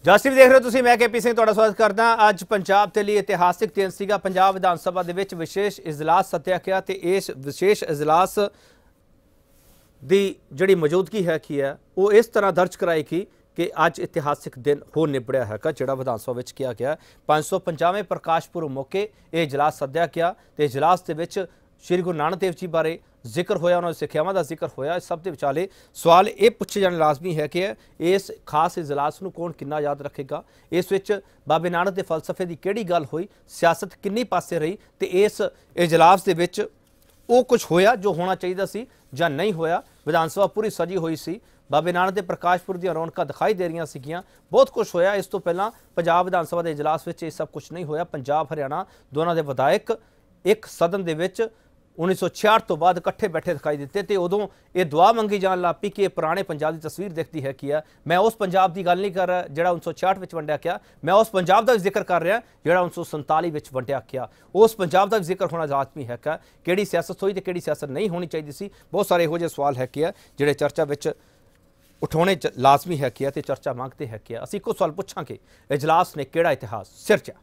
ਜਸ TV ਦੇਖ ਰਹੇ ਹੋ ਤੁਸੀਂ। मैं KP ਸਿੰਘ ਤੁਹਾਡਾ ਸਵਾਗਤ ਕਰਦਾ। ਅੱਜ ਪੰਜਾਬ ਦੇ ਲਈ ਇਤਿਹਾਸਿਕ ਦਿਨ ਸੀਗਾ। ਪੰਜਾਬ ਵਿਧਾਨ ਸਭਾ ਦੇ ਵਿੱਚ ਵਿਸ਼ੇਸ਼ ਇਜਲਾਸ ਸੱਦਿਆ ਗਿਆ ਤੇ ਇਸ ਵਿਸ਼ੇਸ਼ ਇਜਲਾਸ ਦੀ ਜਿਹੜੀ ਮੌਜੂਦਗੀ ਹੈ ਕੀ ਹੈ ਉਹ ਇਸ ਤਰ੍ਹਾਂ ਦਰਜ ਕਰਾਏਗੀ कि अज इतिहासिक दिन हो निबड़िया है जोड़ा विधान सभा में किया गया। 550वें प्रकाश पुरब मौके ये इजलास सद्या गया तो इजलास के श्री गुरु नानक देव जी बारे जिक्र होया, उन्होंने सिक्ख्यावां का जिक्र होया। इस सब के विचाले सवाल ये पूछे जाने लाजमी है कि इस खास इजलास को कौन कितना याद रखेगा, इस विच बाबे नानक के फलसफे की किहड़ी गल हुई, सियासत किन्नी पासे रही तो इस इजलास के विच वो कुछ होया जो होना चाहिए सी जां नहीं होया। विधान सभा पूरी सजी हुई सी, बाबे नानक के प्रकाशपुर दी रौनक दिखाई दे रही सीगियां, बहुत कुछ होया। इस तो पहला पंजाब विधान सभा के इजलास में ये सब कुछ नहीं होया। पंजाब हरियाणा दोनों के विधायक एक सदन के 1966 तो बाद इकट्ठे बैठे दिखाई दिते तो उदों ये दुआ मंगी जान लग पई कि ये पुराने पंजाब की तस्वीर दिखती है कि मैं उस पंजाब की गल नहीं कर रहा जिहड़ा 1966 में वंडिया गया, मैं उस पंजाब का भी जिक्र कर रहा जिहड़ा 1947 में वंडिया गया। उस पंजाब का भी जिक्र होना लाजमी है कि किहड़ी सियासत हुई तो किहड़ी सियासत नहीं होनी चाहिए सी। बहुत सारे इहो जिहे सवाल है कि जिहड़े चर्चा में उठाने लाजमी है कि चर्चा मांगते हैं कि असीं इक्को सवाल पुछांगे, इजलास ने किहड़ा इतिहास सिरजिया।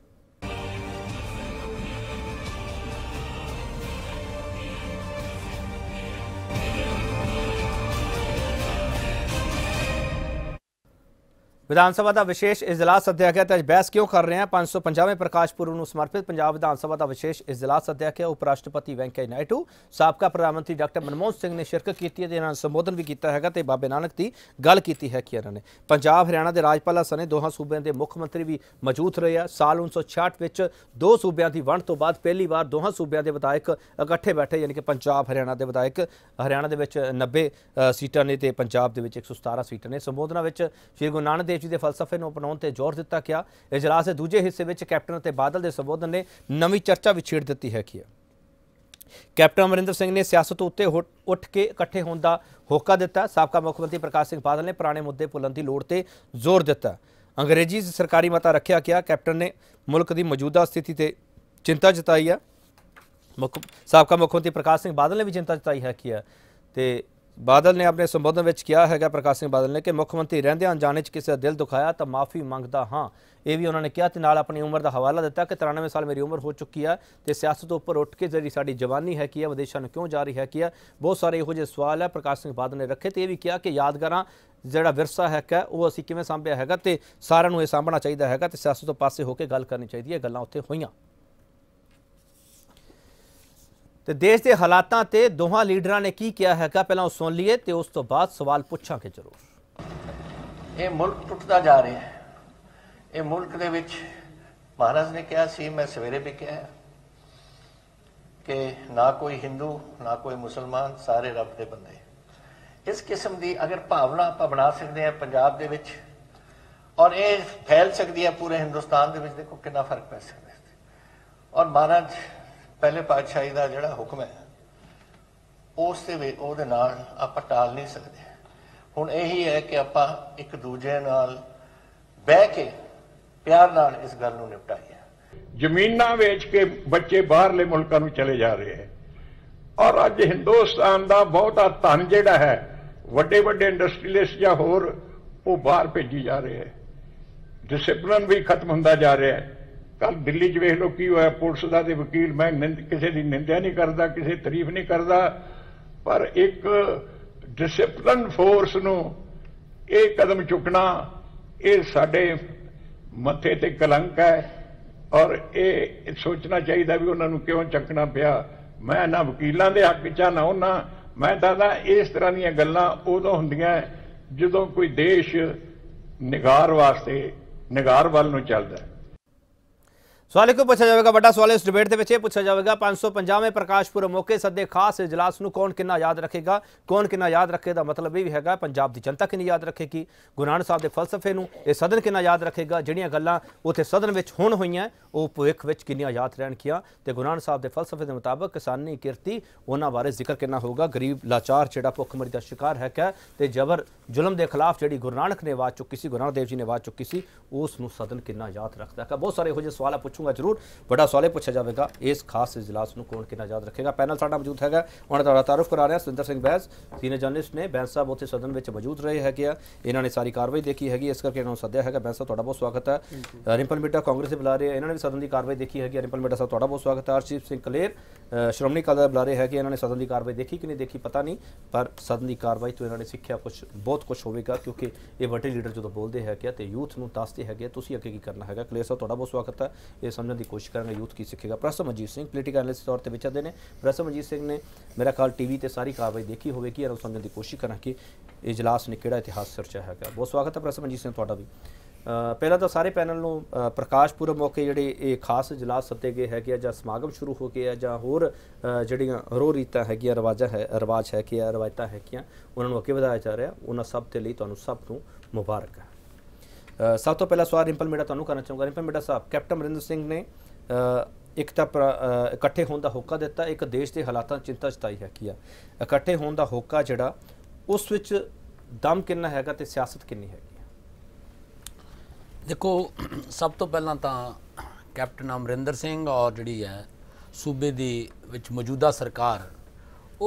विधान सभा का विशेष इजलास सद्या गया तो बहस क्यों कर रहे हैं। 550वें प्रकाश पुरब को समर्पित पंजाब विधान सभा का विशेष इजलास सद्या गया। उपराष्ट्रपति वेंकैया नायडू, साबका प्रधानमंत्री डॉक्टर मनमोहन सिंह ने शिरकत की, इन्होंने संबोधन भी किया है तो बाबे नानक की गल की है कि इन्होंने पंजाब हरियाणा के राजपाल सने दोहां सूबे के मुख्य मंत्री भी मौजूद रहे हैं। साल 1966 में दो सूबों की वंड तो बाद पहली बार दोहां सूबों के विधायक इकट्ठे बैठे, यानी कि पंजाब हरियाणा के विधायक हरियाणा के 90 सीटां ने तो पंजाब के 117 सीटां ने। संबोधना श्री गुरु नानक देव जी के फलसफे को अपनाने ते जोर दिता गया। इजलास के दूजे हिस्से में कैप्टन ते बादल के संबोधन ने नवी चर्चा भी छेड़ दी है कि कैप्टन अमरिंदर सिंह ने सियासत उत्ते उठ के इकट्ठे होने का होका दिता। साबका मुख्यमंत्री प्रकाश सिंह बादल ने पुराने मुद्दे भुलण की लोड़ ते जोर दिता। अंग्रेजी सरकारी मता रखा गया। कैप्टन ने मुल्क की मौजूदा स्थिति ते चिंता जताई है। साबका मुख्यमंत्री प्रकाश सिंह बादल ने भी चिंता जताई है कि बादल ने अपने संबोधन में किया है, प्रकाश सिंह बादल ने कि मुख्यमंत्री रहंदे अनजाने किसी का दिल दुखाया तो माफ़ी मंगता हाँ। ये भी उन्होंने कहा, नाल अपनी उम्र का हवाला दिता कि 93 साल मेरी उम्र हो चुकी है तो सियासत उपर उठ के जी साड़ी जवानी है कि विदेशों में क्यों जा रही है कि बहुत सारे इहो जिहे सवाल है प्रकाश सिंह बादल ने रखे। तो यह भी कहा कि यादगार जिहड़ा विरसा है वो असीं किवें सांभिया है तो सारिआं नूं इह सांभना चाहिए है तो सियासत तो पासे होकर गल करनी चाहिए। गल्लां उत्थे होईआं तो देश के हालातों ते दोहां लीडरां ने की किया है, पहला सुन लीए तो उस तो बाद सवाल पूछांगे जरूर। ये मुल्क टुटता जा रहा है। ये मुल्क दे विच महाराज ने कहा सी, मैं सवेरे भी कहा कि ना कोई हिंदू ना कोई मुसलमान, सारे रब दे बंदे। इस किस्म की अगर भावना आप बना सकते हैं पंजाब दे विच और ये फैल सकती है पूरे हिंदुस्तान दे विच, देखो कितना फर्क पै सकता है। और महाराज पहले पातशाही का जोड़ा हुक्म है उस नाल आप टाल नहीं सकते। हुण यही है कि आप एक दूजे नाल बह के प्यार नाल इस गल नूं निपटाईए। जमीनां वेच के बच्चे बाहरले मुल्कां नूं चले जा रहे हैं और अज हिंदुस्तान का बहुता धन जिहड़ा है वड्डे वड्डे इंडस्ट्रीलिस्ट या होर वो बाहर भेजी जा रहे हैं। डिसिपलिन भी खत्म होंदा जा रहा है। कल दिल्ली च वेख लो की होया, पुलिस का तो वकील, मैं किसी की निंदा नहीं करता, किसी तारीफ नहीं करता, पर एक डिसिपलिन फोर्स नूं ये कदम चुकना ये साडे मथे ते कलंक है और ये सोचना चाहिए भी उन्होंने क्यों चकना पिया। मैं ना वकीलों के हक च ना उन्हां, मैं दसदा इस तरह दी गल्लां उदों हुंदियां जदों कोई देश निगार वास्ते निगार वाल नूं चलदा है। सवाल एक पूछा जाएगा, बड़ा सवाल इस डिबेट के पिछे पूछा जाएगा 550वें प्रकाश पुरब मौके सदे खास इजलास में कौन कितना याद रखेगा, कौन कितना याद रखेगा। मतलब यह भी है पंजाब की जनता कितनी याद रखेगी, गुरु नानक साहब के फलसफे में यह सदन कितना याद रखेगा, जिहड़ियां गल्लां उत्थे सदन में हुण होईआं वो भविख विच कितनियां याद रहणगियां तो गुरु नानक साहब के फलसफे के मुताबिक किसानी किरती उन्हां बारे जिक्र कितना होगा। गरीब लाचार जिहड़ा भुखमरी का शिकार है तो जबर जुल्म के खिलाफ जिहड़ी गुरु नानक ने आवाज़ चुकी सी, गुरु नानक देव जी ने आवाज़ चुकी सी, उसनूं सदन कितना याद रखता है। बहुत सारे इहो जिहे सवाल पूछूंगा ਦੱਸੂਗਾ ਜ਼ਰੂਰ। ਵੱਡਾ ਸਵਾਲ ਪੁੱਛਿਆ ਜਾਵੇਗਾ ਇਸ ਖਾਸ ਇਜਲਾਸ ਨੂੰ ਕੌਣ ਕਿੰਨਾ ਯਾਦ ਰੱਖੇਗਾ। ਪੈਨਲ ਸਾਡਾ ਮੌਜੂਦ ਹੈਗਾ, ਉਹਨਾਂ ਦਾ ਤਾਰਫ ਕਰਾ ਰਿਹਾ ਸੁਰਿੰਦਰ ਸਿੰਘ ਬੈਂਸ, ਸੀਨੀਅਰ ਜਰਨਲਿਸਟ ਨੇ। ਬੈਂਸ ਸਾਹਿਬ ਉੱਥੇ ਸਦਨ ਵਿੱਚ ਮੌਜੂਦ ਰਹੇ ਹੈਗੇ ਆ, ਇਹਨਾਂ ਨੇ ਸਾਰੀ ਕਾਰਵਾਈ ਦੇਖੀ ਹੈਗੀ, ਇਸ ਕਰਕੇ ਇਹਨਾਂ ਨੂੰ ਸੱਦਿਆ ਹੈਗਾ। ਬੈਂਸ ਸਾਹਿਬ ਤੁਹਾਡਾ ਬਹੁਤ ਸਵਾਗਤ ਹੈ। ਰਿੰਪਲ ਮਿੱਟਾ ਕਾਂਗਰਸ ਦੇ ਬੁਲਾ ਰਹੇ, ਇਹਨਾਂ ਨੇ ਵੀ ਸਦਨ ਦੀ ਕਾਰਵਾਈ ਦੇਖੀ ਹੈਗੀ। ਰਿੰਪਲ ਮਿੱਟਾ ਸਾਹਿਬ ਤੁਹਾਡਾ ਬਹੁਤ ਸਵਾਗਤ ਹੈ। ਹਰਸ਼ੀਪ ਸਿੰਘ ਕਲੇਰ ਸ਼੍ਰੋਮਣੀ ਅਕਾਲੀ ਦਲ ਬੁਲਾ ਰਹੇ ਹੈਗੇ, ਇਹਨਾਂ ਨੇ ਸਦਨ ਦੀ ਕਾਰਵਾਈ ਦੇਖੀ ਕਿ ਨਹੀਂ ਦੇਖੀ ਪਤਾ ਨਹੀਂ, ਪਰ ਸਦਨ ਦੀ ਕਾਰਵਾਈ ਤੋਂ ਇਹਨਾਂ ਨੇ ਸਿੱਖਿਆ ਬਹੁਤ ਕੁਝ ਹੋਵੇਗਾ, ਕਿਉਂਕਿ ਇਹ ਵੱਡੇ ਲੀਡਰ ਜਦੋਂ ਬੋਲਦੇ ਹੈਗੇ ਤੇ ਯੂਥ ਨੂੰ ਦੱਸਦੇ ਹੈਗੇ ਤੁਸੀਂ ਅੱਗੇ ਕੀ ਕਰਨਾ ਹੈਗਾ। ਕਲੇਰ ਸਾਹਿਬ ਤੁਹਾਡਾ ਬਹੁਤ ਸਵਾਗਤ ਹੈ। ਇਹ ਸਮਝਣ ਦੀ ਕੋਸ਼ਿਸ਼ ਕਰਾਂਗੇ ਯੂਥ ਕੀ ਸਿੱਖੇਗਾ। Professor Manjit Singh political analyst ਤੌਰ ਤੇ ਵਿਚਰਦੇ ਨੇ। ਪ੍ਰੋਫੈਸਰ ਮਨਜੀਤ ਸਿੰਘ ਨੇ ਮੇਰਾ ਖਿਆਲ ਟੀਵੀ ਤੇ ਸਾਰੀ ਕਾਰਵਾਈ ਦੇਖੀ ਹੋਵੇਗੀ, ਇਹਨਾਂ ਨੂੰ ਸਮਝਣ ਦੀ ਕੋਸ਼ਿਸ਼ ਕਰਾਂ ਕਿ ਇਜਲਾਸ ਨੇ ਕਿਹੜਾ ਇਤਿਹਾਸ ਸਿਰਜਿਆ ਹੈਗਾ। ਬਹੁਤ ਸਵਾਗਤ ਹੈ ਪ੍ਰੋਫੈਸਰ ਮਨਜੀਤ ਸਿੰਘ ਤੁਹਾਡਾ ਵੀ। ਪਹਿਲਾਂ ਤਾਂ ਸਾਰੇ ਪੈਨਲ ਨੂੰ ਪ੍ਰਕਾਸ਼ ਪੁਰਬ ਮੌਕੇ ਜਿਹੜੇ ਇਹ ਖਾਸ ਇਜਲਾਸ ਸੱਦੇ ਗਏ ਹੈਗੇ ਆ, ਜਾਂ ਸਮਾਗਮ ਸ਼ੁਰੂ ਹੋ ਗਏ ਆ, ਜਾਂ ਹੋਰ ਜਿਹੜੀਆਂ ਰੋ ਰੀਤਾਂ ਹੈਗੀਆਂ, ਰਿਵਾਜ ਹੈਗੇ ਆ, ਰਵਾਇਤਾਂ ਹੈਗੀਆਂ, ਉਹਨਾਂ ਨੂੰ ਅੱਗੇ ਵਧਾਇਆ ਜਾ ਰਿਹਾ, ਉਹਨਾਂ ਸਭ ਦੇ ਲਈ ਤੁਹਾਨੂੰ ਸਭ ਨੂੰ ਮੁਬਾਰਕ ਹੈ। ਸਭ ਤੋਂ ਪਹਿਲਾ ਸਵਾਲ ਰਿੰਪਲ ਮਿੱਟਾ ਤੁਹਾਨੂੰ ਕਰਨਾ ਚਾਹੂੰਗਾ। ਰਿੰਪਲ ਮਿੱਟਾ ਸਾਹਿਬ, ਕੈਪਟਨ ਅਮਰਿੰਦਰ ਸਿੰਘ ਨੇ ਇੱਕ ਤਾਂ ਇਕੱਠੇ ਹੋਣ ਦਾ ਹੋਕਾ ਦਿੱਤਾ, ਇੱਕ ਦੇਸ਼ ਦੇ ਹਾਲਾਤਾਂ ਚਿੰਤਾ ਜਤਾਈ ਹੈਗੀ ਆ। ਇਕੱਠੇ ਹੋਣ ਦਾ ਹੋਕਾ ਜਿਹੜਾ ਉਸ ਵਿੱਚ ਦਮ ਕਿੰਨਾ ਹੈਗਾ ਤੇ ਸਿਆਸਤ ਕਿੰਨੀ ਹੈਗੀ? देखो, सब तो पहला तो कैप्टन अमरिंदर सिंह और जी है सूबे दी विच मौजूदा सरकार वो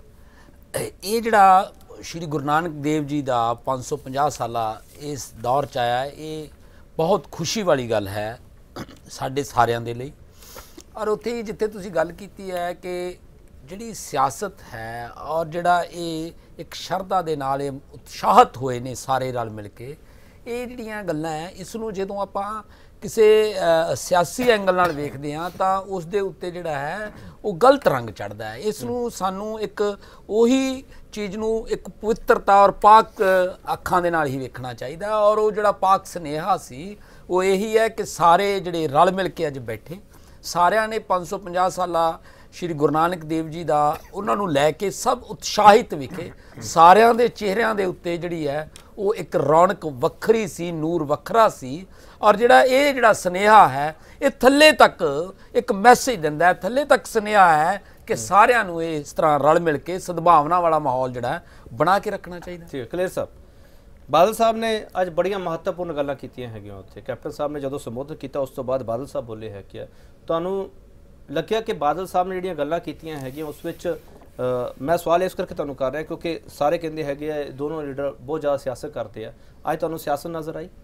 ये जड़ा श्री गुरु नानक देव जी का 550 साला इस दौर च आया, ये बहुत खुशी वाली गल है साडे सारियां दे लई। और उत्थे जिथे तुसीं गल कीती है कि जिहड़ी सियासत है और जिहड़ा ये एक शरधा दे नाल उत्साहत होए ने सारे रल मिल के, ਇਹ ਜਿਹੜੀਆਂ ਗੱਲਾਂ ਹੈ ਇਸ ਨੂੰ ਜਦੋਂ ਆਪਾਂ ਕਿਸੇ ਸਿਆਸੀ ਐਂਗਲ ਨਾਲ ਵੇਖਦੇ ਹਾਂ ਤਾਂ ਉਸ ਦੇ ਉੱਤੇ ਜਿਹੜਾ ਹੈ ਉਹ ਗਲਤ ਰੰਗ ਚੜ੍ਹਦਾ ਹੈ। ਇਸ ਨੂੰ ਸਾਨੂੰ ਇੱਕ ਉਹੀ ਚੀਜ਼ ਨੂੰ ਇੱਕ ਪਵਿੱਤਰਤਾ ਔਰ ਪਾਕ ਅੱਖਾਂ ਦੇ ਨਾਲ ਹੀ ਵੇਖਣਾ ਚਾਹੀਦਾ। ਔਰ ਉਹ ਜਿਹੜਾ ਪਾਕ ਸੁਨੇਹਾ ਸੀ ਉਹ ਇਹੀ ਹੈ ਕਿ ਸਾਰੇ ਜਿਹੜੇ ਰਲ ਮਿਲ ਕੇ ਅੱਜ ਬੈਠੇ ਸਾਰਿਆਂ ਨੇ 550 ਸਾਲਾ श्री गुरु नानक देव जी का उन्होंने लैके सब उत्साहित विखे, सारिਆਂ ਦੇ ਚਿਹਰਿਆਂ ਦੇ ਉੱਤੇ ਜਿਹੜੀ ਹੈ ਉਹ ਇੱਕ ਰੌਣਕ ਵੱਖਰੀ ਸੀ, ਨੂਰ ਵੱਖਰਾ ਸੀ। ਔਰ ਜਿਹੜਾ ਸੁਨੇਹਾ ਹੈ ਇਹ ਥੱਲੇ ਤੱਕ ਇੱਕ ਮੈਸੇਜ ਦਿੰਦਾ ਹੈ, ਥੱਲੇ ਤੱਕ ਸੁਨੇਹਾ ਹੈ ਕਿ ਸਾਰਿਆਂ ਨੂੰ ਇਸ ਤਰ੍ਹਾਂ ਰਲ ਮਿਲ ਕੇ ਸਦਭਾਵਨਾ ਵਾਲਾ ਮਾਹੌਲ ਜਿਹੜਾ ਬਣਾ ਕੇ ਰੱਖਣਾ ਚਾਹੀਦਾ। ਠੀਕ ਹੈ। ਕਲੀਅਰ ਸਾਹਿਬ, ਬਾਦਲ ਸਾਹਿਬ ਨੇ ਅੱਜ ਬੜੀਆਂ ਮਹੱਤਵਪੂਰਨ ਗੱਲਾਂ ਕੀਤੀਆਂ ਹੈਗੀਆਂ ਉੱਥੇ। ਕੈਪਟਨ ਸਾਹਿਬ ਨੇ ਜਦੋਂ ਸੰਬੋਧਨ ਕੀਤਾ ਉਸ ਤੋਂ ਬਾਅਦ ਬਾਦਲ ਸਾਹਿਬ ਬੋਲੇ ਹੈ ਕਿ ਤੁਹਾਨੂੰ ਲੱਗਿਆ ਕਿ ਬਾਦਲ ਸਾਹਿਬ ਨੇ ਜਿਹੜੀਆਂ ਗੱਲਾਂ ਕੀਤੀਆਂ ਹੈਗੀਆਂ ਉਸ ਵਿੱਚ ਮੈਂ ਸਵਾਲ ਇਸ ਕਰਕੇ ਤੁਹਾਨੂੰ ਕਰ ਰਿਹਾ ਕਿਉਂਕਿ ਸਾਰੇ ਕਹਿੰਦੇ ਹੈਗੇ ਆ ਦੋਨੋਂ ਲੀਡਰ ਬਹੁਤ ਜ਼ਿਆਦਾ ਸਿਆਸਤ ਕਰਦੇ ਆ, ਅੱਜ ਤੁਹਾਨੂੰ ਸਿਆਸਤ ਨਜ਼ਰ ਆਈ?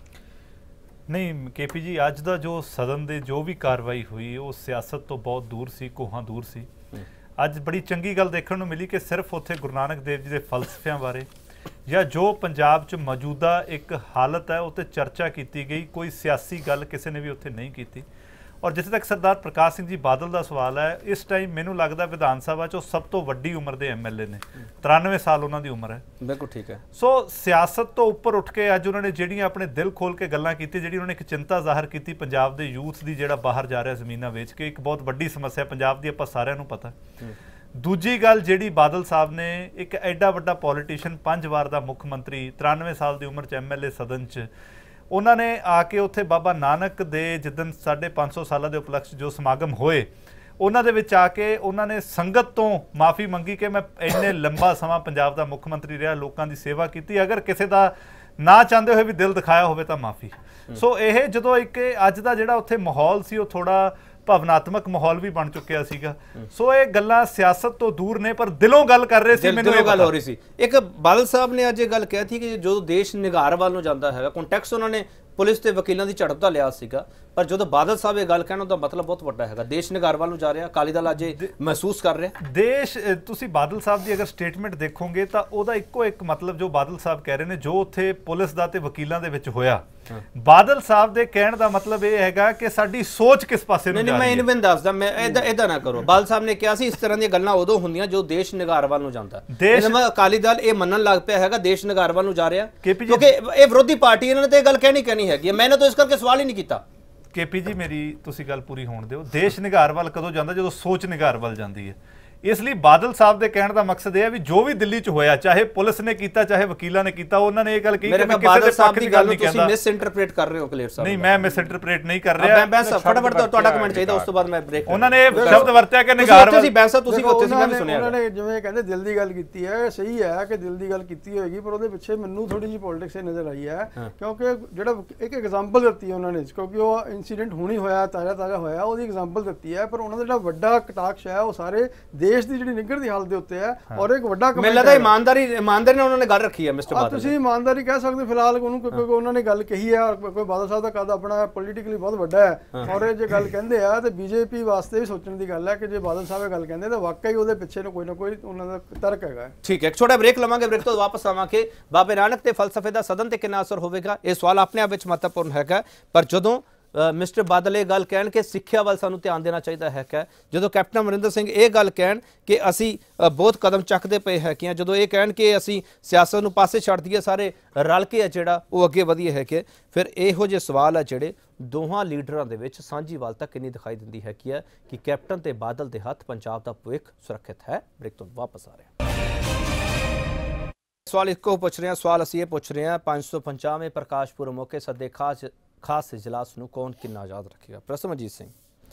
नहीं केपी जी, अज का जो सदन के जो भी कार्रवाई हुई वो सियासत तो बहुत दूर सी, कोहां दूर सी। अज बड़ी चंगी गल देखने को मिली कि सिर्फ उत्थे गुरु नानक देव जी के फलसफियां बारे या जो पंजाब च मौजूदा एक हालत है उत्ते चर्चा की गई, कोई सियासी गल किसी ने भी उत्थे नहीं की। और जिथे तक सरदार प्रकाश सिंह जी बादल का सवाल है, इस टाइम मैनू लगता विधान सभा चो सब तो वड्डी उम्र के MLA ने, 93 साल उन्होंने उम्र है। बिल्कुल ठीक है। सो सियासत तो उपर उठ के अज उन्होंने जिहड़ियां अपने दिल खोल के गल्लां कीती, जिहड़ी उन्होंने एक चिंता जाहिर की पंजाब के यूथ की जिहड़ा बाहर जा रहा जमीनां वेच के, एक बहुत वड्डी समस्या पंजाब की, आपां सारिआं नूं पता। दूजी गल जिहड़ी बादल साहब ने एक एडा वड्डा पॉलिटिशियन 5 वार दा मुख मंत्री 93 साल की उम्र च MLA सदन च उन्होंने आके उत्थे बाबा नानक दे जिदन 550 साल के उपलक्ष्य जो समागम होए उन्होंने विच आके उन्होंने संगत तो माफ़ी मंगी कि मैं इन्ने लंबा समा पंजाब का मुख मंत्री रहा, लोगों की सेवा की, अगर किसी का ना चाहते हुए भी दिल दिखाया हो तो माफ़ी। सो ये जो एक अज का जिहड़ा उत्थे माहौल सी थोड़ा भावनात्मक माहौल भी बन चुकिया सीगा। सो ये गल्लां सियासत तो दूर ने पर दिलों गल कर रहे सी, मैनूं गल हो रही सी। एक बादल साहब ने अज ये गल कही थी कि जो देश निगार वाल नूं जांदा है, कॉन्टैक्स उन्होंने पुलिस ते वकीलों की झड़प का लिया सीगा, पर जो बादल साहब ये गल कहना मतलब बहुत वड्डा है, देश निगार वाल जा रहा, अकाली दल अज महसूस कर रहा देश। तुसी बादल साहब की अगर स्टेटमेंट देखोगे तो वह इको एक मतलब जो बादल साहब कह रहे हैं जो उत्थे पुलिस का ते वकीलों के विच होया, बादल साहब के कहने का मतलब यह है कि साडी सोच किस पासे नूं जा रही है। मैं इन्हें दसदा, मैं इदा ना करो। बादल साहब ने कहा इस तरह दी गल्लां उदों हुंदियां जो देश निगार वाल नूं जांदा, अकाली दल ये मनन लग पिया है देश निगार वाल नूं जा रहा, क्योंकि ये विरोधी पार्टी इन्होंने तो गल कहनी है, मैंने तो इस करके सवाल ही नहीं किया। केपी जी मेरी तुसी गल पूरी होण दिओ। देश निगार वाल कदों जांदा जदों सोच निगार वाल जांदी है। ਇਸ ਲਈ ਬਾਦਲ ਸਾਹਿਬ ਦੇ ਕਹਿਣ ਦਾ ਮਕਸਦ ਇਹ ਹੈ ਵੀ ਜੋ ਵੀ ਦਿੱਲੀ 'ਚ ਹੋਇਆ, ਚਾਹੇ ਪੁਲਿਸ ਨੇ ਕੀਤਾ ਚਾਹੇ ਵਕੀਲਾਂ ਨੇ ਕੀਤਾ, ਉਹਨਾਂ ਨੇ ਇਹ ਗੱਲ ਕਹੀ ਕਿ ਮੈਂ ਕਿਸੇ ਦੇ ਪੱਖ ਦੀ ਗੱਲ ਨਹੀਂ ਕਹਿੰਦਾ। ਤੁਸੀਂ ਮਿਸ ਇੰਟਰਪ੍ਰੀਟ ਕਰ ਰਹੇ ਹੋ ਕਲੀਅਰ ਸਾਹਿਬ। ਨਹੀਂ, ਮੈਂ ਮਿਸ ਇੰਟਰਪ੍ਰੀਟ ਨਹੀਂ ਕਰ ਰਿਹਾ। ਬੈਂਸ ਸਾਹਿਬ ਫਟਾਫਟ ਤੁਹਾਡਾ ਕਮੈਂਟ ਚਾਹੀਦਾ, ਉਸ ਤੋਂ ਬਾਅਦ ਮੈਂ ਬ੍ਰੇਕ। ਉਹਨਾਂ ਨੇ ਸ਼ਬਦ ਵਰਤਿਆ ਕਿ ਨਿਗਾਰ ਤੁਸੀਂ ਬੈਂਸ ਸਾਹਿਬ ਤੁਸੀਂ ਉੱਥੇ ਸੀ, ਮੈਂ ਵੀ ਸੁਣਿਆ। ਉਹਨਾਂ ਨੇ ਜਿਵੇਂ ਕਹਿੰਦੇ ਦਿਲ ਦੀ ਗੱਲ ਕੀਤੀ ਹੈ, ਸਹੀ ਹੈ ਕਿ ਦਿਲ ਦੀ ਗੱਲ ਕੀਤੀ ਹੋਏਗੀ, ਪਰ ਉਹਦੇ ਪਿੱਛੇ ਮੈਨੂੰ ਥੋੜੀ ਜਿਹੀ ਪੋਲਿਟਿਕਸ ਨਜ਼ਰ ਆਈ ਹੈ, ਕਿਉਂਕਿ ਜਿਹੜਾ ਇੱਕ ਐਗਜ਼ਾਮਪਲ ਦਿੱਤੀ ਹੈ ਉਹਨਾਂ ਨੇ, ਕਿਉਂਕਿ ਉਹ ਇਨਸੀਡੈਂਟ ਹੁਣੀ ਹੋਇਆ, ਤਾਜ਼ਾ ਹੋਇਆ, ਉਹਦੀ ਐਗਜ਼ਾਮਪਲ ਦਿੱਤੀ ਹੈ, ਪਰ ਉਹਨਾਂ ਦਾ ਜਿਹੜਾ ਵੱਡਾ ਕਟਾਕਸ਼ ਹੈ ਉਹ ਸਾਰੇ ਦੇਸ਼ ਦੀ ਜਿਹੜੀ ਨਿੱਘਰ ਦੀ ਹਾਲਤ ਦੇ ਉੱਤੇ ਹੈ। ਔਰ ਇੱਕ ਵੱਡਾ ਮੈਨੂੰ ਲੱਗਦਾ ਇਮਾਨਦਾਰੀ ਨਾਲ ਉਹਨਾਂ ਨੇ ਗੱਲ ਰੱਖੀ ਹੈ ਮਿਸਟਰ ਬਾਦਲ। ਤੁਸੀਂ ਇਮਾਨਦਾਰੀ ਕਹਿ ਸਕਦੇ ਫਿਲਹਾਲ ਉਹਨੂੰ, ਕਿਉਂਕਿ ਉਹਨਾਂ ਨੇ ਗੱਲ ਕਹੀ ਹੈ, ਕੋਈ ਬਾਦਲ ਸਾਹਿਬ ਦਾ ਕੱਦ ਆਪਣਾ ਪੋਲੀਟੀਕਲੀ ਬਹੁਤ ਵੱਡਾ ਹੈ, ਔਰ ਇਹ ਜੇ ਗੱਲ ਕਹਿੰਦੇ ਆ ਤੇ ਬੀਜੇਪੀ ਵਾਸਤੇ ਵੀ ਸੋਚਣ ਦੀ ਗੱਲ ਹੈ ਕਿ ਜੇ ਬਾਦਲ ਸਾਹਿਬ ਇਹ ਗੱਲ ਕਹਿੰਦੇ ਤਾਂ ਵਾਕਈ ਉਹਦੇ ਪਿੱਛੇ ਕੋਈ ਨਾ ਕੋਈ ਉਹਨਾਂ ਦਾ ਤਰਕ ਹੈਗਾ। ਠੀਕ ਹੈ, ਇੱਕ ਛੋਟਾ ਬ੍ਰੇਕ ਲਵਾਂਗੇ, ਬ੍ਰੇਕ ਤੋਂ ਵਾਪਸ ਆਵਾਂਗੇ। ਬਾਬੇ ਨਾਨਕ ਤੇ ਫਲਸਫੇ ਦਾ ਸਦਨ ਤੇ ਕਿੰਨਾ ਅਸਰ ਹੋਵੇਗਾ, ਇਹ ਸਵਾਲ ਆਪਣੇ ਆਪ ਵਿੱਚ ਮਹੱਤਵਪੂਰਨ ਹੈਗਾ। ਪਰ ਜਦੋਂ ਮਿਸਟਰ ਬਾਦਲ ਇਹ ਗੱਲ ਕਹਿਣ ਕਿ ਸਿੱਖਿਆ ਵੱਲ ਸਾਨੂੰ ਧਿਆਨ ਦੇਣਾ ਚਾਹੀਦਾ ਹੈ, ਜਦੋਂ ਕੈਪਟਨ ਅਮਰਿੰਦਰ ਸਿੰਘ ਇਹ ਗੱਲ ਕਹਿਣ ਕਿ ਅਸੀਂ ਬਹੁਤ ਕਦਮ ਚੱਕਦੇ ਪਏ ਹੈ ਕਿ ਜਦੋਂ ਇਹ ਕਹਿਣ ਕਿ ਅਸੀਂ ਸਿਆਸਤ ਨੂੰ ਪਾਸੇ ਛੱਡ ਦਈਏ, ਸਾਰੇ ਰਲ ਕੇ ਜਿਹੜਾ ਉਹ ਅੱਗੇ ਵਧੀਏ ਹੈ ਕਿ ਫਿਰ ਇਹੋ ਜਿਹੇ ਸਵਾਲ ਆ ਜਿਹੜੇ ਦੋਹਾਂ ਲੀਡਰਾਂ ਦੇ ਵਿੱਚ ਸਾਂਝੀਵਾਲਤਾ ਕਿੰਨੀ ਦਿਖਾਈ ਦਿੰਦੀ ਹੈ ਕਿ ਕੈਪਟਨ ਤੇ ਬਾਦਲ ਦੇ ਹੱਥ ਪੰਜਾਬ ਦਾ ਭਵਿੱਖ ਸੁਰੱਖਿਅਤ ਹੈ। ਬ੍ਰੇਕ ਤੋਂ ਵਾਪਸ ਆ ਰਹੇ ਹਾਂ। ਸਵਾਲ ਇੱਕੋ ਪੁੱਛ ਰਹੇ ਹਾਂ, ਸਵਾਲ ਅਸੀਂ ਇਹ ਪੁੱਛ ਰਹੇ ਹਾਂ 550ਵੇਂ ਪ੍ਰਕਾਸ਼ ਪੁਰਬ ਮੌਕੇ ਸੱਦੇ ਖਾਸ ਇਜਲਾਸ ਨੂੰ ਕੌਣ ਕਿੰਨਾ ਆਜ਼ਾਦ ਰੱਖੇਗਾ। ਪ੍ਰਸਮਜੀਤ ਸਿੰਘ,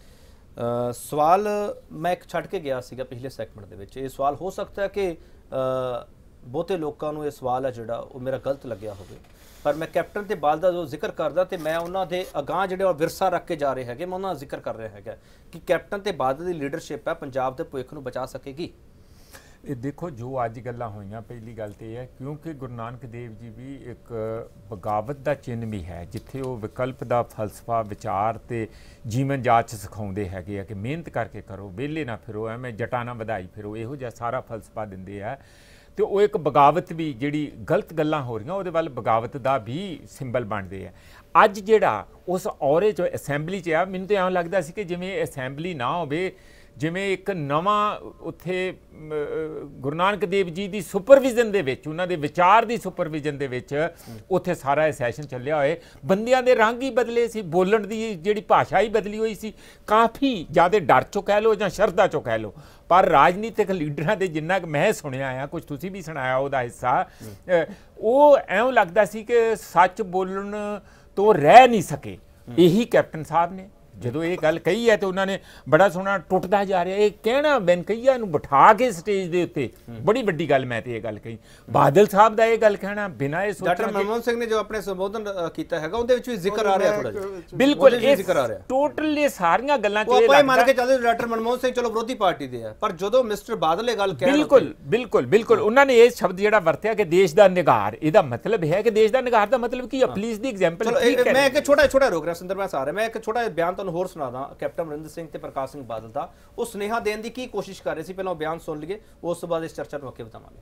ਸਵਾਲ ਮੈਂ ਇੱਕ ਛੱਡ ਕੇ ਗਿਆ ਸੀਗਾ ਪਿਛਲੇ ਸੈਗਮੈਂਟ ਦੇ ਵਿੱਚ। ਇਹ ਸਵਾਲ ਹੋ ਸਕਦਾ ਹੈ ਕਿ ਬਹੁਤੇ ਲੋਕਾਂ ਨੂੰ ਇਹ ਸਵਾਲ ਹੈ ਜਿਹੜਾ ਉਹ ਮੇਰਾ ਗਲਤ ਲੱਗਿਆ ਹੋਵੇ, ਪਰ ਮੈਂ ਕੈਪਟਨ ਤੇ ਬਾਦਲ ਦਾ ਜੋ ਜ਼ਿਕਰ ਕਰਦਾ ਤੇ ਮੈਂ ਉਹਨਾਂ ਦੇ ਅਗਾਂਹ ਜਿਹੜੇ ਵਿਰਸਾ ਰੱਖ ਕੇ ਜਾ ਰਹੇ ਹੈਗੇ, ਮੈਂ ਉਹਨਾਂ ਦਾ ਜ਼ਿਕਰ ਕਰ ਰਿਹਾ ਹੈਗਾ ਕਿ ਕੈਪਟਨ ਤੇ ਬਾਦਲ ਦੀ ਲੀਡਰਸ਼ਿਪ ਹੈ ਪੰਜਾਬ ਦੇ ਭਵਿੱਖ ਨੂੰ ਬਚਾ ਸਕੇਗੀ। ਇਹ ਦੇਖੋ ਜੋ ਅੱਜ ਗੱਲਾਂ ਹੋਈਆਂ, ਪਹਿਲੀ ਗੱਲ ਤੇ ਇਹ ਹੈ ਕਿਉਂਕਿ ਗੁਰੂ ਨਾਨਕ ਦੇਵ ਜੀ ਵੀ ਇੱਕ ਬਗਾਵਤ ਦਾ ਚਿੰਨ੍ਹ ਵੀ ਹੈ, ਜਿੱਥੇ ਉਹ ਵਿਕਲਪ ਦਾ ਫਲਸਫਾ ਵਿਚਾਰ ਤੇ ਜੀਵਨ ਜਾਚ ਸਿਖਾਉਂਦੇ ਹੈਗੇ ਆ ਕਿ ਮਿਹਨਤ ਕਰਕੇ ਕਰੋ, ਵਿਹਲੇ ਨਾ ਫਿਰੋ, ਐਵੇਂ ਜਟਾ ਨਾ ਵਧਾਈ ਫਿਰੋ, ਇਹੋ ਜਿਹਾ ਸਾਰਾ ਫਲਸਫਾ ਦਿੰਦੇ ਆ। ਤੇ ਉਹ ਇੱਕ ਬਗਾਵਤ ਵੀ, ਜਿਹੜੀ ਗਲਤ ਗੱਲਾਂ ਹੋ ਰਹੀਆਂ ਉਹਦੇ ਵੱਲ ਬਗਾਵਤ ਦਾ ਵੀ ਸਿੰਬਲ ਬਣਦੇ ਆ। ਅੱਜ ਜਿਹੜਾ ਉਸ ਔਰੇ 'ਚ ਅਸੈਂਬਲੀ 'ਚ ਆ, ਮੈਨੂੰ ਤਾਂ ਐਂ ਲੱਗਦਾ ਸੀ ਕਿ ਜਿਵੇਂ ਅਸੈਂਬਲੀ ਨਾ ਹੋਵੇ, ਜਿਵੇਂ ਇੱਕ ਨਵਾਂ ਉੱਥੇ ਗੁਰੂ ਨਾਨਕ ਦੇਵ ਜੀ ਦੀ ਸੁਪਰਵਿਜ਼ਨ ਦੇ ਵਿੱਚ, ਉਹਨਾਂ ਦੇ ਵਿਚਾਰ ਦੀ ਸੁਪਰਵਿਜ਼ਨ ਦੇ ਵਿੱਚ ਉੱਥੇ ਸਾਰਾ ਇਹ ਸੈਸ਼ਨ ਚੱਲਿਆ ਹੋਏ। ਬੰਦਿਆਂ ਦੇ ਰੰਗ ਹੀ ਬਦਲੇ ਸੀ, ਬੋਲਣ ਦੀ ਜਿਹੜੀ ਭਾਸ਼ਾ ਹੀ ਬਦਲੀ ਹੋਈ ਸੀ, ਕਾਫੀ ਜ਼ਿਆਦਾ ਡਰ ਚੋਂ ਕਹਿ ਲਓ ਜਾਂ ਸ਼ਰਧਾ ਚੋਂ ਕਹਿ ਲਓ। ਪਰ ਰਾਜਨੀਤਿਕ ਲੀਡਰਾਂ ਦੇ ਜਿੰਨਾ ਕੁ ਮੈਂ ਸੁਣਿਆ ਆ, ਕੁਝ ਤੁਸੀਂ ਵੀ ਸੁਣਾਇਆ ਉਹਦਾ ਹਿੱਸਾ, ਉਹ ਐਂ ਲੱਗਦਾ ਸੀ ਕਿ ਸੱਚ ਬੋਲਣ ਤੋਂ ਰਹਿ ਨਹੀਂ ਸਕੇ। ਇਹੀ ਕੈਪਟਨ ਸਾਹਿਬ ਨੇ ਜਦੋਂ ਇਹ ਗੱਲ ਕਹੀ ਹੈ ਤੇ ਉਹਨਾਂ ਨੇ ਬੜਾ ਸੋਹਣਾ ਟੁੱਟਦਾ ਜਾ ਰਿਹਾ ਇਹ ਕਹਿਣਾ, ਵੈਂਕਈਆ ਨੂੰ ਬਿਠਾ ਕੇ ਸਟੇਜ ਦੇ ਉੱਤੇ, ਬੜੀ ਵੱਡੀ ਗੱਲ ਮੈਂ ਤੇ ਇਹ ਗੱਲ ਕਹੀ। ਬਾਦਲ ਸਾਹਿਬ ਦਾ ਇਹ ਗੱਲ ਕਹਿਣਾ ਬਿਨਾਂ ਇਹ ਸੋਚੇ, ਡਾਕਟਰ ਮਨਮੋਹਨ ਸਿੰਘ ਨੇ ਜੋ ਆਪਣੇ ਸੰਬੋਧਨ ਕੀਤਾ ਹੈਗਾ ਉਹਦੇ ਵਿੱਚ ਵੀ ਜ਼ਿਕਰ ਆ ਰਿਹਾ ਥੋੜਾ ਜਿਹਾ, ਬਿਲਕੁਲ ਇਹ ਜ਼ਿਕਰ ਆ ਰਿਹਾ। ਟੋਟਲ ਇਹ ਸਾਰੀਆਂ ਗੱਲਾਂ ਚ ਇਹ ਮੰਨ ਕੇ ਚੱਲਦੇ ਡਾਕਟਰ ਮਨਮੋਹਨ ਸਿੰਘ ਚਲੋ ਵਿਰੋਧੀ ਪਾਰਟੀ ਦੇ ਆ, ਪਰ ਜਦੋਂ ਮਿਸਟਰ ਬਾਦਲ ਇਹ ਗੱਲ ਕਹਿ ਬਿਲਕੁਲ ਉਹਨਾਂ ਨੇ ਇਹ ਸ਼ਬਦ ਜਿਹੜਾ ਵਰਤਿਆ ਕਿ ਦੇਸ਼ ਦਾ ਨਿਗਾਰ, ਇਹਦਾ ਮਤਲਬ ਹੈ ਕਿ ਦੇਸ਼ ਦਾ ਨਿਗਾਰ ਦਾ ਮਤਲਬ ਕੀ ਹੈ? ਪਲੀਜ਼ ਦੀ ਐਗਜ਼ਾਮਪਲ ਮੈਂ ਇੱਕ ਛੋਟਾ ਰੋਕ ਰਿਹਾ ਸਿੰਦਰ, ਮੈਂ ਸਾਰੇ ਮੈਂ ਇੱਕ ਛੋਟਾ ਬਿਆਨ ਤੁਹਾਨੂੰ ਹੋਰ ਸੁਣਾਦਾ ਕੈਪਟਨ ਅਮਰਿੰਦਰ ਸਿੰਘ ਤੇ ਪ੍ਰਕਾਸ਼ ਸਿੰਘ ਬਾਦਲ ਦਾ। ਉਹ ਸੁਨੇਹਾ ਦੇਣ ਦੀ ਕੀ ਕੋਸ਼ਿਸ਼ ਕਰ ਰਹੇ ਸੀ, ਪਹਿਲਾਂ ਉਹ ਬਿਆਨ ਸੁਣ ਲਈਏ, ਉਸ ਤੋਂ ਬਾਅਦ ਇਸ ਚਰਚਾ ਨੂੰ ਅੱਗੇ ਵਧਾਵਾਂਗੇ।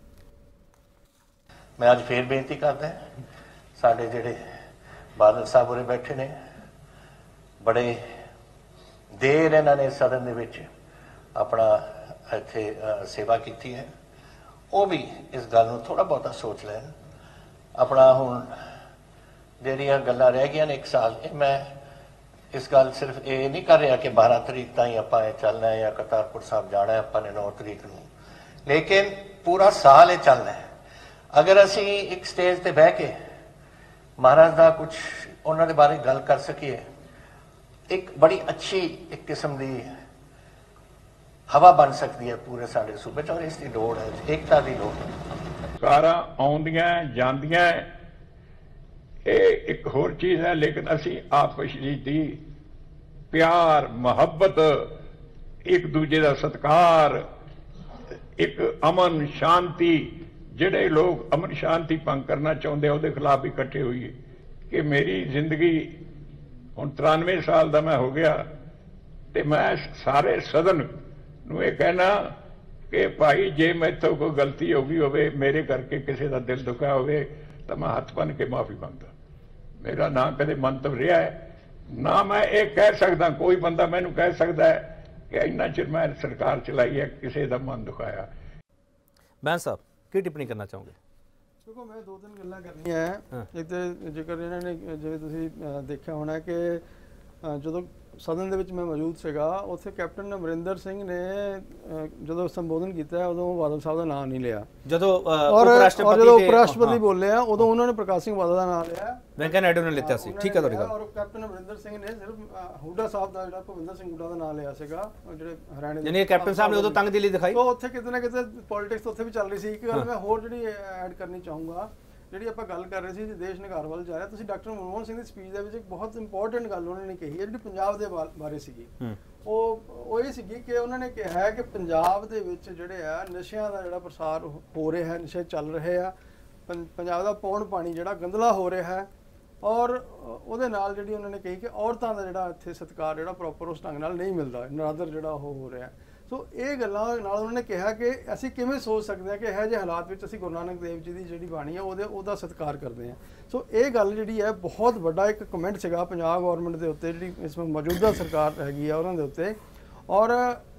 ਮੈਂ ਅੱਜ ਫੇਰ ਬੇਨਤੀ ਕਰਦਾ, ਸਾਡੇ ਜਿਹੜੇ ਬਾਦਲ ਸਾਹਿਬ ਉਰੇ ਬੈਠੇ ਨੇ, ਬੜੇ ਦੇਰ ਇਹਨਾਂ ਨੇ ਸਦਨ ਦੇ ਵਿੱਚ ਆਪਣਾ ਇੱਥੇ ਸੇਵਾ ਕੀਤੀ ਹੈ, ਉਹ ਵੀ ਇਸ ਗੱਲ ਨੂੰ ਥੋੜਾ ਬਹੁਤਾ ਸੋਚ ਲੈਣ। ਆਪਣਾ ਹੁਣ ਜਿਹੜੀਆਂ ਗੱਲਾਂ ਰਹਿ ਗਈਆਂ ਨੇ 1 ਸਾਲ, ਇਹ ਮੈਂ ਇਸ ਗੱਲ ਸਿਰਫ ਇਹ ਨਹੀਂ ਕਰ ਰਿਹਾ ਕਿ 12 ਤਰੀਕ ਤਾਈਂ ਆਪਾਂ ਇਹ ਚੱਲਣਾ ਹੈ ਜਾਂ ਕਰਤਾਰਪੁਰ ਸਾਹਿਬ ਜਾਣਾ ਹੈ ਆਪਾਂ ਨੇ 9 ਤਰੀਕ ਨੂੰ, ਲੇਕਿਨ ਪੂਰਾ ਸਾਲ ਇਹ ਚੱਲਣਾ ਹੈ। ਅਗਰ ਅਸੀਂ ਇੱਕ ਸਟੇਜ ਤੇ ਬਹਿ ਕੇ ਮਹਾਰਾਜ ਦਾ ਕੁਝ ਉਹਨਾਂ ਦੇ ਬਾਰੇ ਗੱਲ ਕਰ ਸਕੀਏ, ਇੱਕ ਬੜੀ ਅੱਛੀ ਇੱਕ ਕਿਸਮ ਦੀ ਹਵਾ ਬਣ ਸਕਦੀ ਹੈ ਪੂਰੇ ਸਾਡੇ ਸੂਬੇ 'ਚ, ਔਰ ਇਸ ਦੀ ਲੋੜ ਹੈ, ਏਕਤਾ ਦੀ ਲੋੜ ਹੈ। ਸਰਕਾਰਾਂ ਆਉਂਦੀਆਂ ਜਾਂਦੀਆਂ, ਇਹ ਇੱਕ ਹੋਰ ਚੀਜ਼ ਹੈ, ਲੇਕਿਨ ਅਸੀਂ ਆਪਸ ਦੀ ਪਿਆਰ ਮੁਹੱਬਤ, ਇੱਕ ਦੂਜੇ ਦਾ ਸਤਿਕਾਰ, ਇੱਕ ਅਮਨ ਸ਼ਾਂਤੀ, ਜਿਹੜੇ ਲੋਕ ਅਮਨ ਸ਼ਾਂਤੀ ਭੰਗ ਕਰਨਾ ਚਾਹੁੰਦੇ ਉਹਦੇ ਖਿਲਾਫ ਵੀ ਇਕੱਠੇ ਹੋਈਏ। ਕਿ ਮੇਰੀ ਜ਼ਿੰਦਗੀ ਹੁਣ 93 ਸਾਲ ਦਾ ਮੈਂ ਹੋ ਗਿਆ ਤੇ ਮੈਂ ਸਾਰੇ ਸਦਨ ਨੂੰ ਇਹ ਕਹਿਣਾ ਕਿ ਭਾਈ ਜੇ ਮੈਥੋਂ ਕੋਈ ਗਲਤੀ ਹੋ ਗਈ ਹੋਵੇ, ਮੇਰੇ ਕਰਕੇ ਕਿਸੇ ਦਾ ਦਿਲ ਦੁਖਿਆ ਹੋਵੇ, ਤਾਂ ਮੈਂ ਹੱਥ ਬੰਨ੍ਹ ਕੇ ਮਾਫੀ ਮੰਗਦਾ। ਮੇਰਾ ਨਾ ਕਦੇ ਮੰਤਵ ਰਿਹਾ ਹੈ, ਨਾ ਮੈਂ ਇਹ ਕਹਿ ਸਕਦਾ, ਕੋਈ ਬੰਦਾ ਮੈਨੂੰ ਕਹਿ ਸਕਦਾ ਹੈ ਕਿ ਇੰਨਾ ਚਿਰ ਮੈਂ ਸਰਕਾਰ ਚਲਾਈ ਹੈ ਕਿਸੇ ਦਾ ਮਨ ਦੁਖਾਇਆ। ਬੈਂਸ ਸਾਹਿਬ ਕੀ ਟਿੱਪਣੀ ਕਰਨਾ ਚਾਹੋਗੇ? ਦੇਖੋ ਮੈਂ 2-3 ਗੱਲਾਂ ਕਰਨੀਆਂ। ਇੱਕ ਤੇ ਜੇਕਰ ਇਹਨਾਂ ਨੇ, ਜਿਵੇਂ ਤੁਸੀਂ ਦੇਖਿਆ ਹੋਣਾ ਕਿ ਜਦੋਂ ਸਦਨ ਦੇ ਵਿੱਚ ਮੈਂ ਮੌਜੂਦ ਸੀਗਾ, ਉੱਥੇ ਕੈਪਟਨ ਅਮਰਿੰਦਰ ਸਿੰਘ ਨੇ ਜਦੋਂ ਸੰਬੋਧਨ ਕੀਤਾ ਉਦੋਂ ਬਾਦਲ ਸਾਹਿਬ ਦਾ ਨਾਮ ਨਹੀਂ ਲਿਆ। ਜਦੋਂ ਉਪ ਰਾਸ਼ਟਰਪਤੀ ਬੋਲੇ ਆ ਉਦੋਂ ਉਹਨਾਂ ਨੇ ਪ੍ਰਕਾਸ਼ ਸਿੰਘ ਬਾਦਲ ਦਾ ਨਾਮ ਲਿਆ, ਵੈਂਕਈਆ ਨਾਇਡੂ ਨੇ ਲਿੱਤਾ ਸੀ। ਠੀਕ ਹੈ ਤੁਹਾਡੀ ਗੱਲ। ਔਰ ਕੈਪਟਨ ਅਮਰਿੰਦਰ ਸਿੰਘ ਨੇ ਸਿਰਫ ਹੁੱਡਾ ਸਾਹਿਬ ਦਾ ਜਿਹੜਾ ਭੁਪਿੰਦਰ ਸਿੰਘ ਹੁੱਡਾ ਦਾ ਨਾਮ ਲਿਆ ਸੀਗਾ, ਜਿਹੜੇ ਹਰਿਆਣੇ ਦੇ। ਯਾਨੀ ਕੈਪਟਨ ਸਾਹਿਬ ਨੇ ਉਦੋਂ ਤੰਗਦਿਲੀ ਦਿਖਾਈ। ਉਹ ਉੱਥੇ ਕਿਤੇ ਨਾ ਕਿਤੇ ਪੋਲਿਟਿਕਸ ਉੱਥੇ ਵੀ ਚੱਲ ਰਹੀ ਸੀ। ਇੱਕ ਗੱਲ ਮੈਂ ਹੋਰ ਜਿਹੜੀ ਐਡ ਕਰਨੀ ਚਾਹੂੰਗਾ, ਜਿਹੜੀ ਆਪਾਂ ਗੱਲ ਕਰ ਰਹੇ ਸੀ ਦੇਸ਼ ਨਿਗਾਰ ਵੱਲ ਜਾ ਰਿਹਾ, ਤੁਸੀਂ ਡਾਕਟਰ ਮਨਮੋਹਨ ਸਿੰਘ ਦੀ ਸਪੀਚ ਦੇ ਵਿੱਚ ਇੱਕ ਬਹੁਤ ਇੰਪੋਰਟੈਂਟ ਗੱਲ ਉਹਨਾਂ ਨੇ ਕਹੀ ਹੈ ਜਿਹੜੀ ਪੰਜਾਬ ਦੇ ਬਾਰੇ ਸੀਗੀ। ਉਹ ਇਹ ਸੀਗੀ ਕਿ ਉਹਨਾਂ ਨੇ ਕਿਹਾ ਕਿ ਪੰਜਾਬ ਦੇ ਵਿੱਚ ਜਿਹੜੇ ਆ ਨਸ਼ਿਆਂ ਦਾ ਜਿਹੜਾ ਪ੍ਰਸਾਰ ਹੋ ਰਿਹਾ ਹੈ, ਨਸ਼ੇ ਚੱਲ ਰਹੇ ਆ, ਪੰਜਾਬ ਦਾ ਪੌਣ ਪਾਣੀ ਜਿਹੜਾ ਗੰਦਲਾ ਹੋ ਰਿਹਾ ਹੈ, ਔਰ ਉਹਦੇ ਨਾਲ ਜਿਹੜੀ ਉਹਨਾਂ ਨੇ ਕਹੀ ਕਿ ਔਰਤਾਂ ਦਾ ਜਿਹੜਾ ਇੱਥੇ ਸਤਿਕਾਰ ਜਿਹੜਾ ਪ੍ਰੋਪਰ ਉਸ ਢੰਗ ਨਾਲ ਨਹੀਂ ਮਿਲਦਾ, ਨਰਾਦਰ ਜਿਹੜਾ ਉਹ ਹੋ ਰਿਹਾ। ਸੋ ਇਹ ਗੱਲਾਂ ਨਾਲ ਉਹਨਾਂ ਨੇ ਕਿਹਾ ਕਿ ਅਸੀਂ ਕਿਵੇਂ ਸੋਚ ਸਕਦੇ ਹਾਂ ਕਿ ਇਹੋ ਜਿਹੇ ਹਾਲਾਤ ਵਿੱਚ ਅਸੀਂ ਗੁਰੂ ਨਾਨਕ ਦੇਵ ਜੀ ਦੀ ਜਿਹੜੀ ਬਾਣੀ ਹੈ ਉਹਦਾ ਸਤਿਕਾਰ ਕਰਦੇ ਹਾਂ। ਸੋ ਇਹ ਗੱਲ ਜਿਹੜੀ ਹੈ ਬਹੁਤ ਵੱਡਾ ਇੱਕ ਕਮੈਂਟ ਸੀਗਾ ਪੰਜਾਬ ਗੌਰਮੈਂਟ ਦੇ ਉੱਤੇ, ਜਿਹੜੀ ਇਸ ਵਕਤ ਮੌਜੂਦਾ ਸਰਕਾਰ ਹੈਗੀ ਆ ਉਹਨਾਂ ਦੇ ਉੱਤੇ। ਔਰ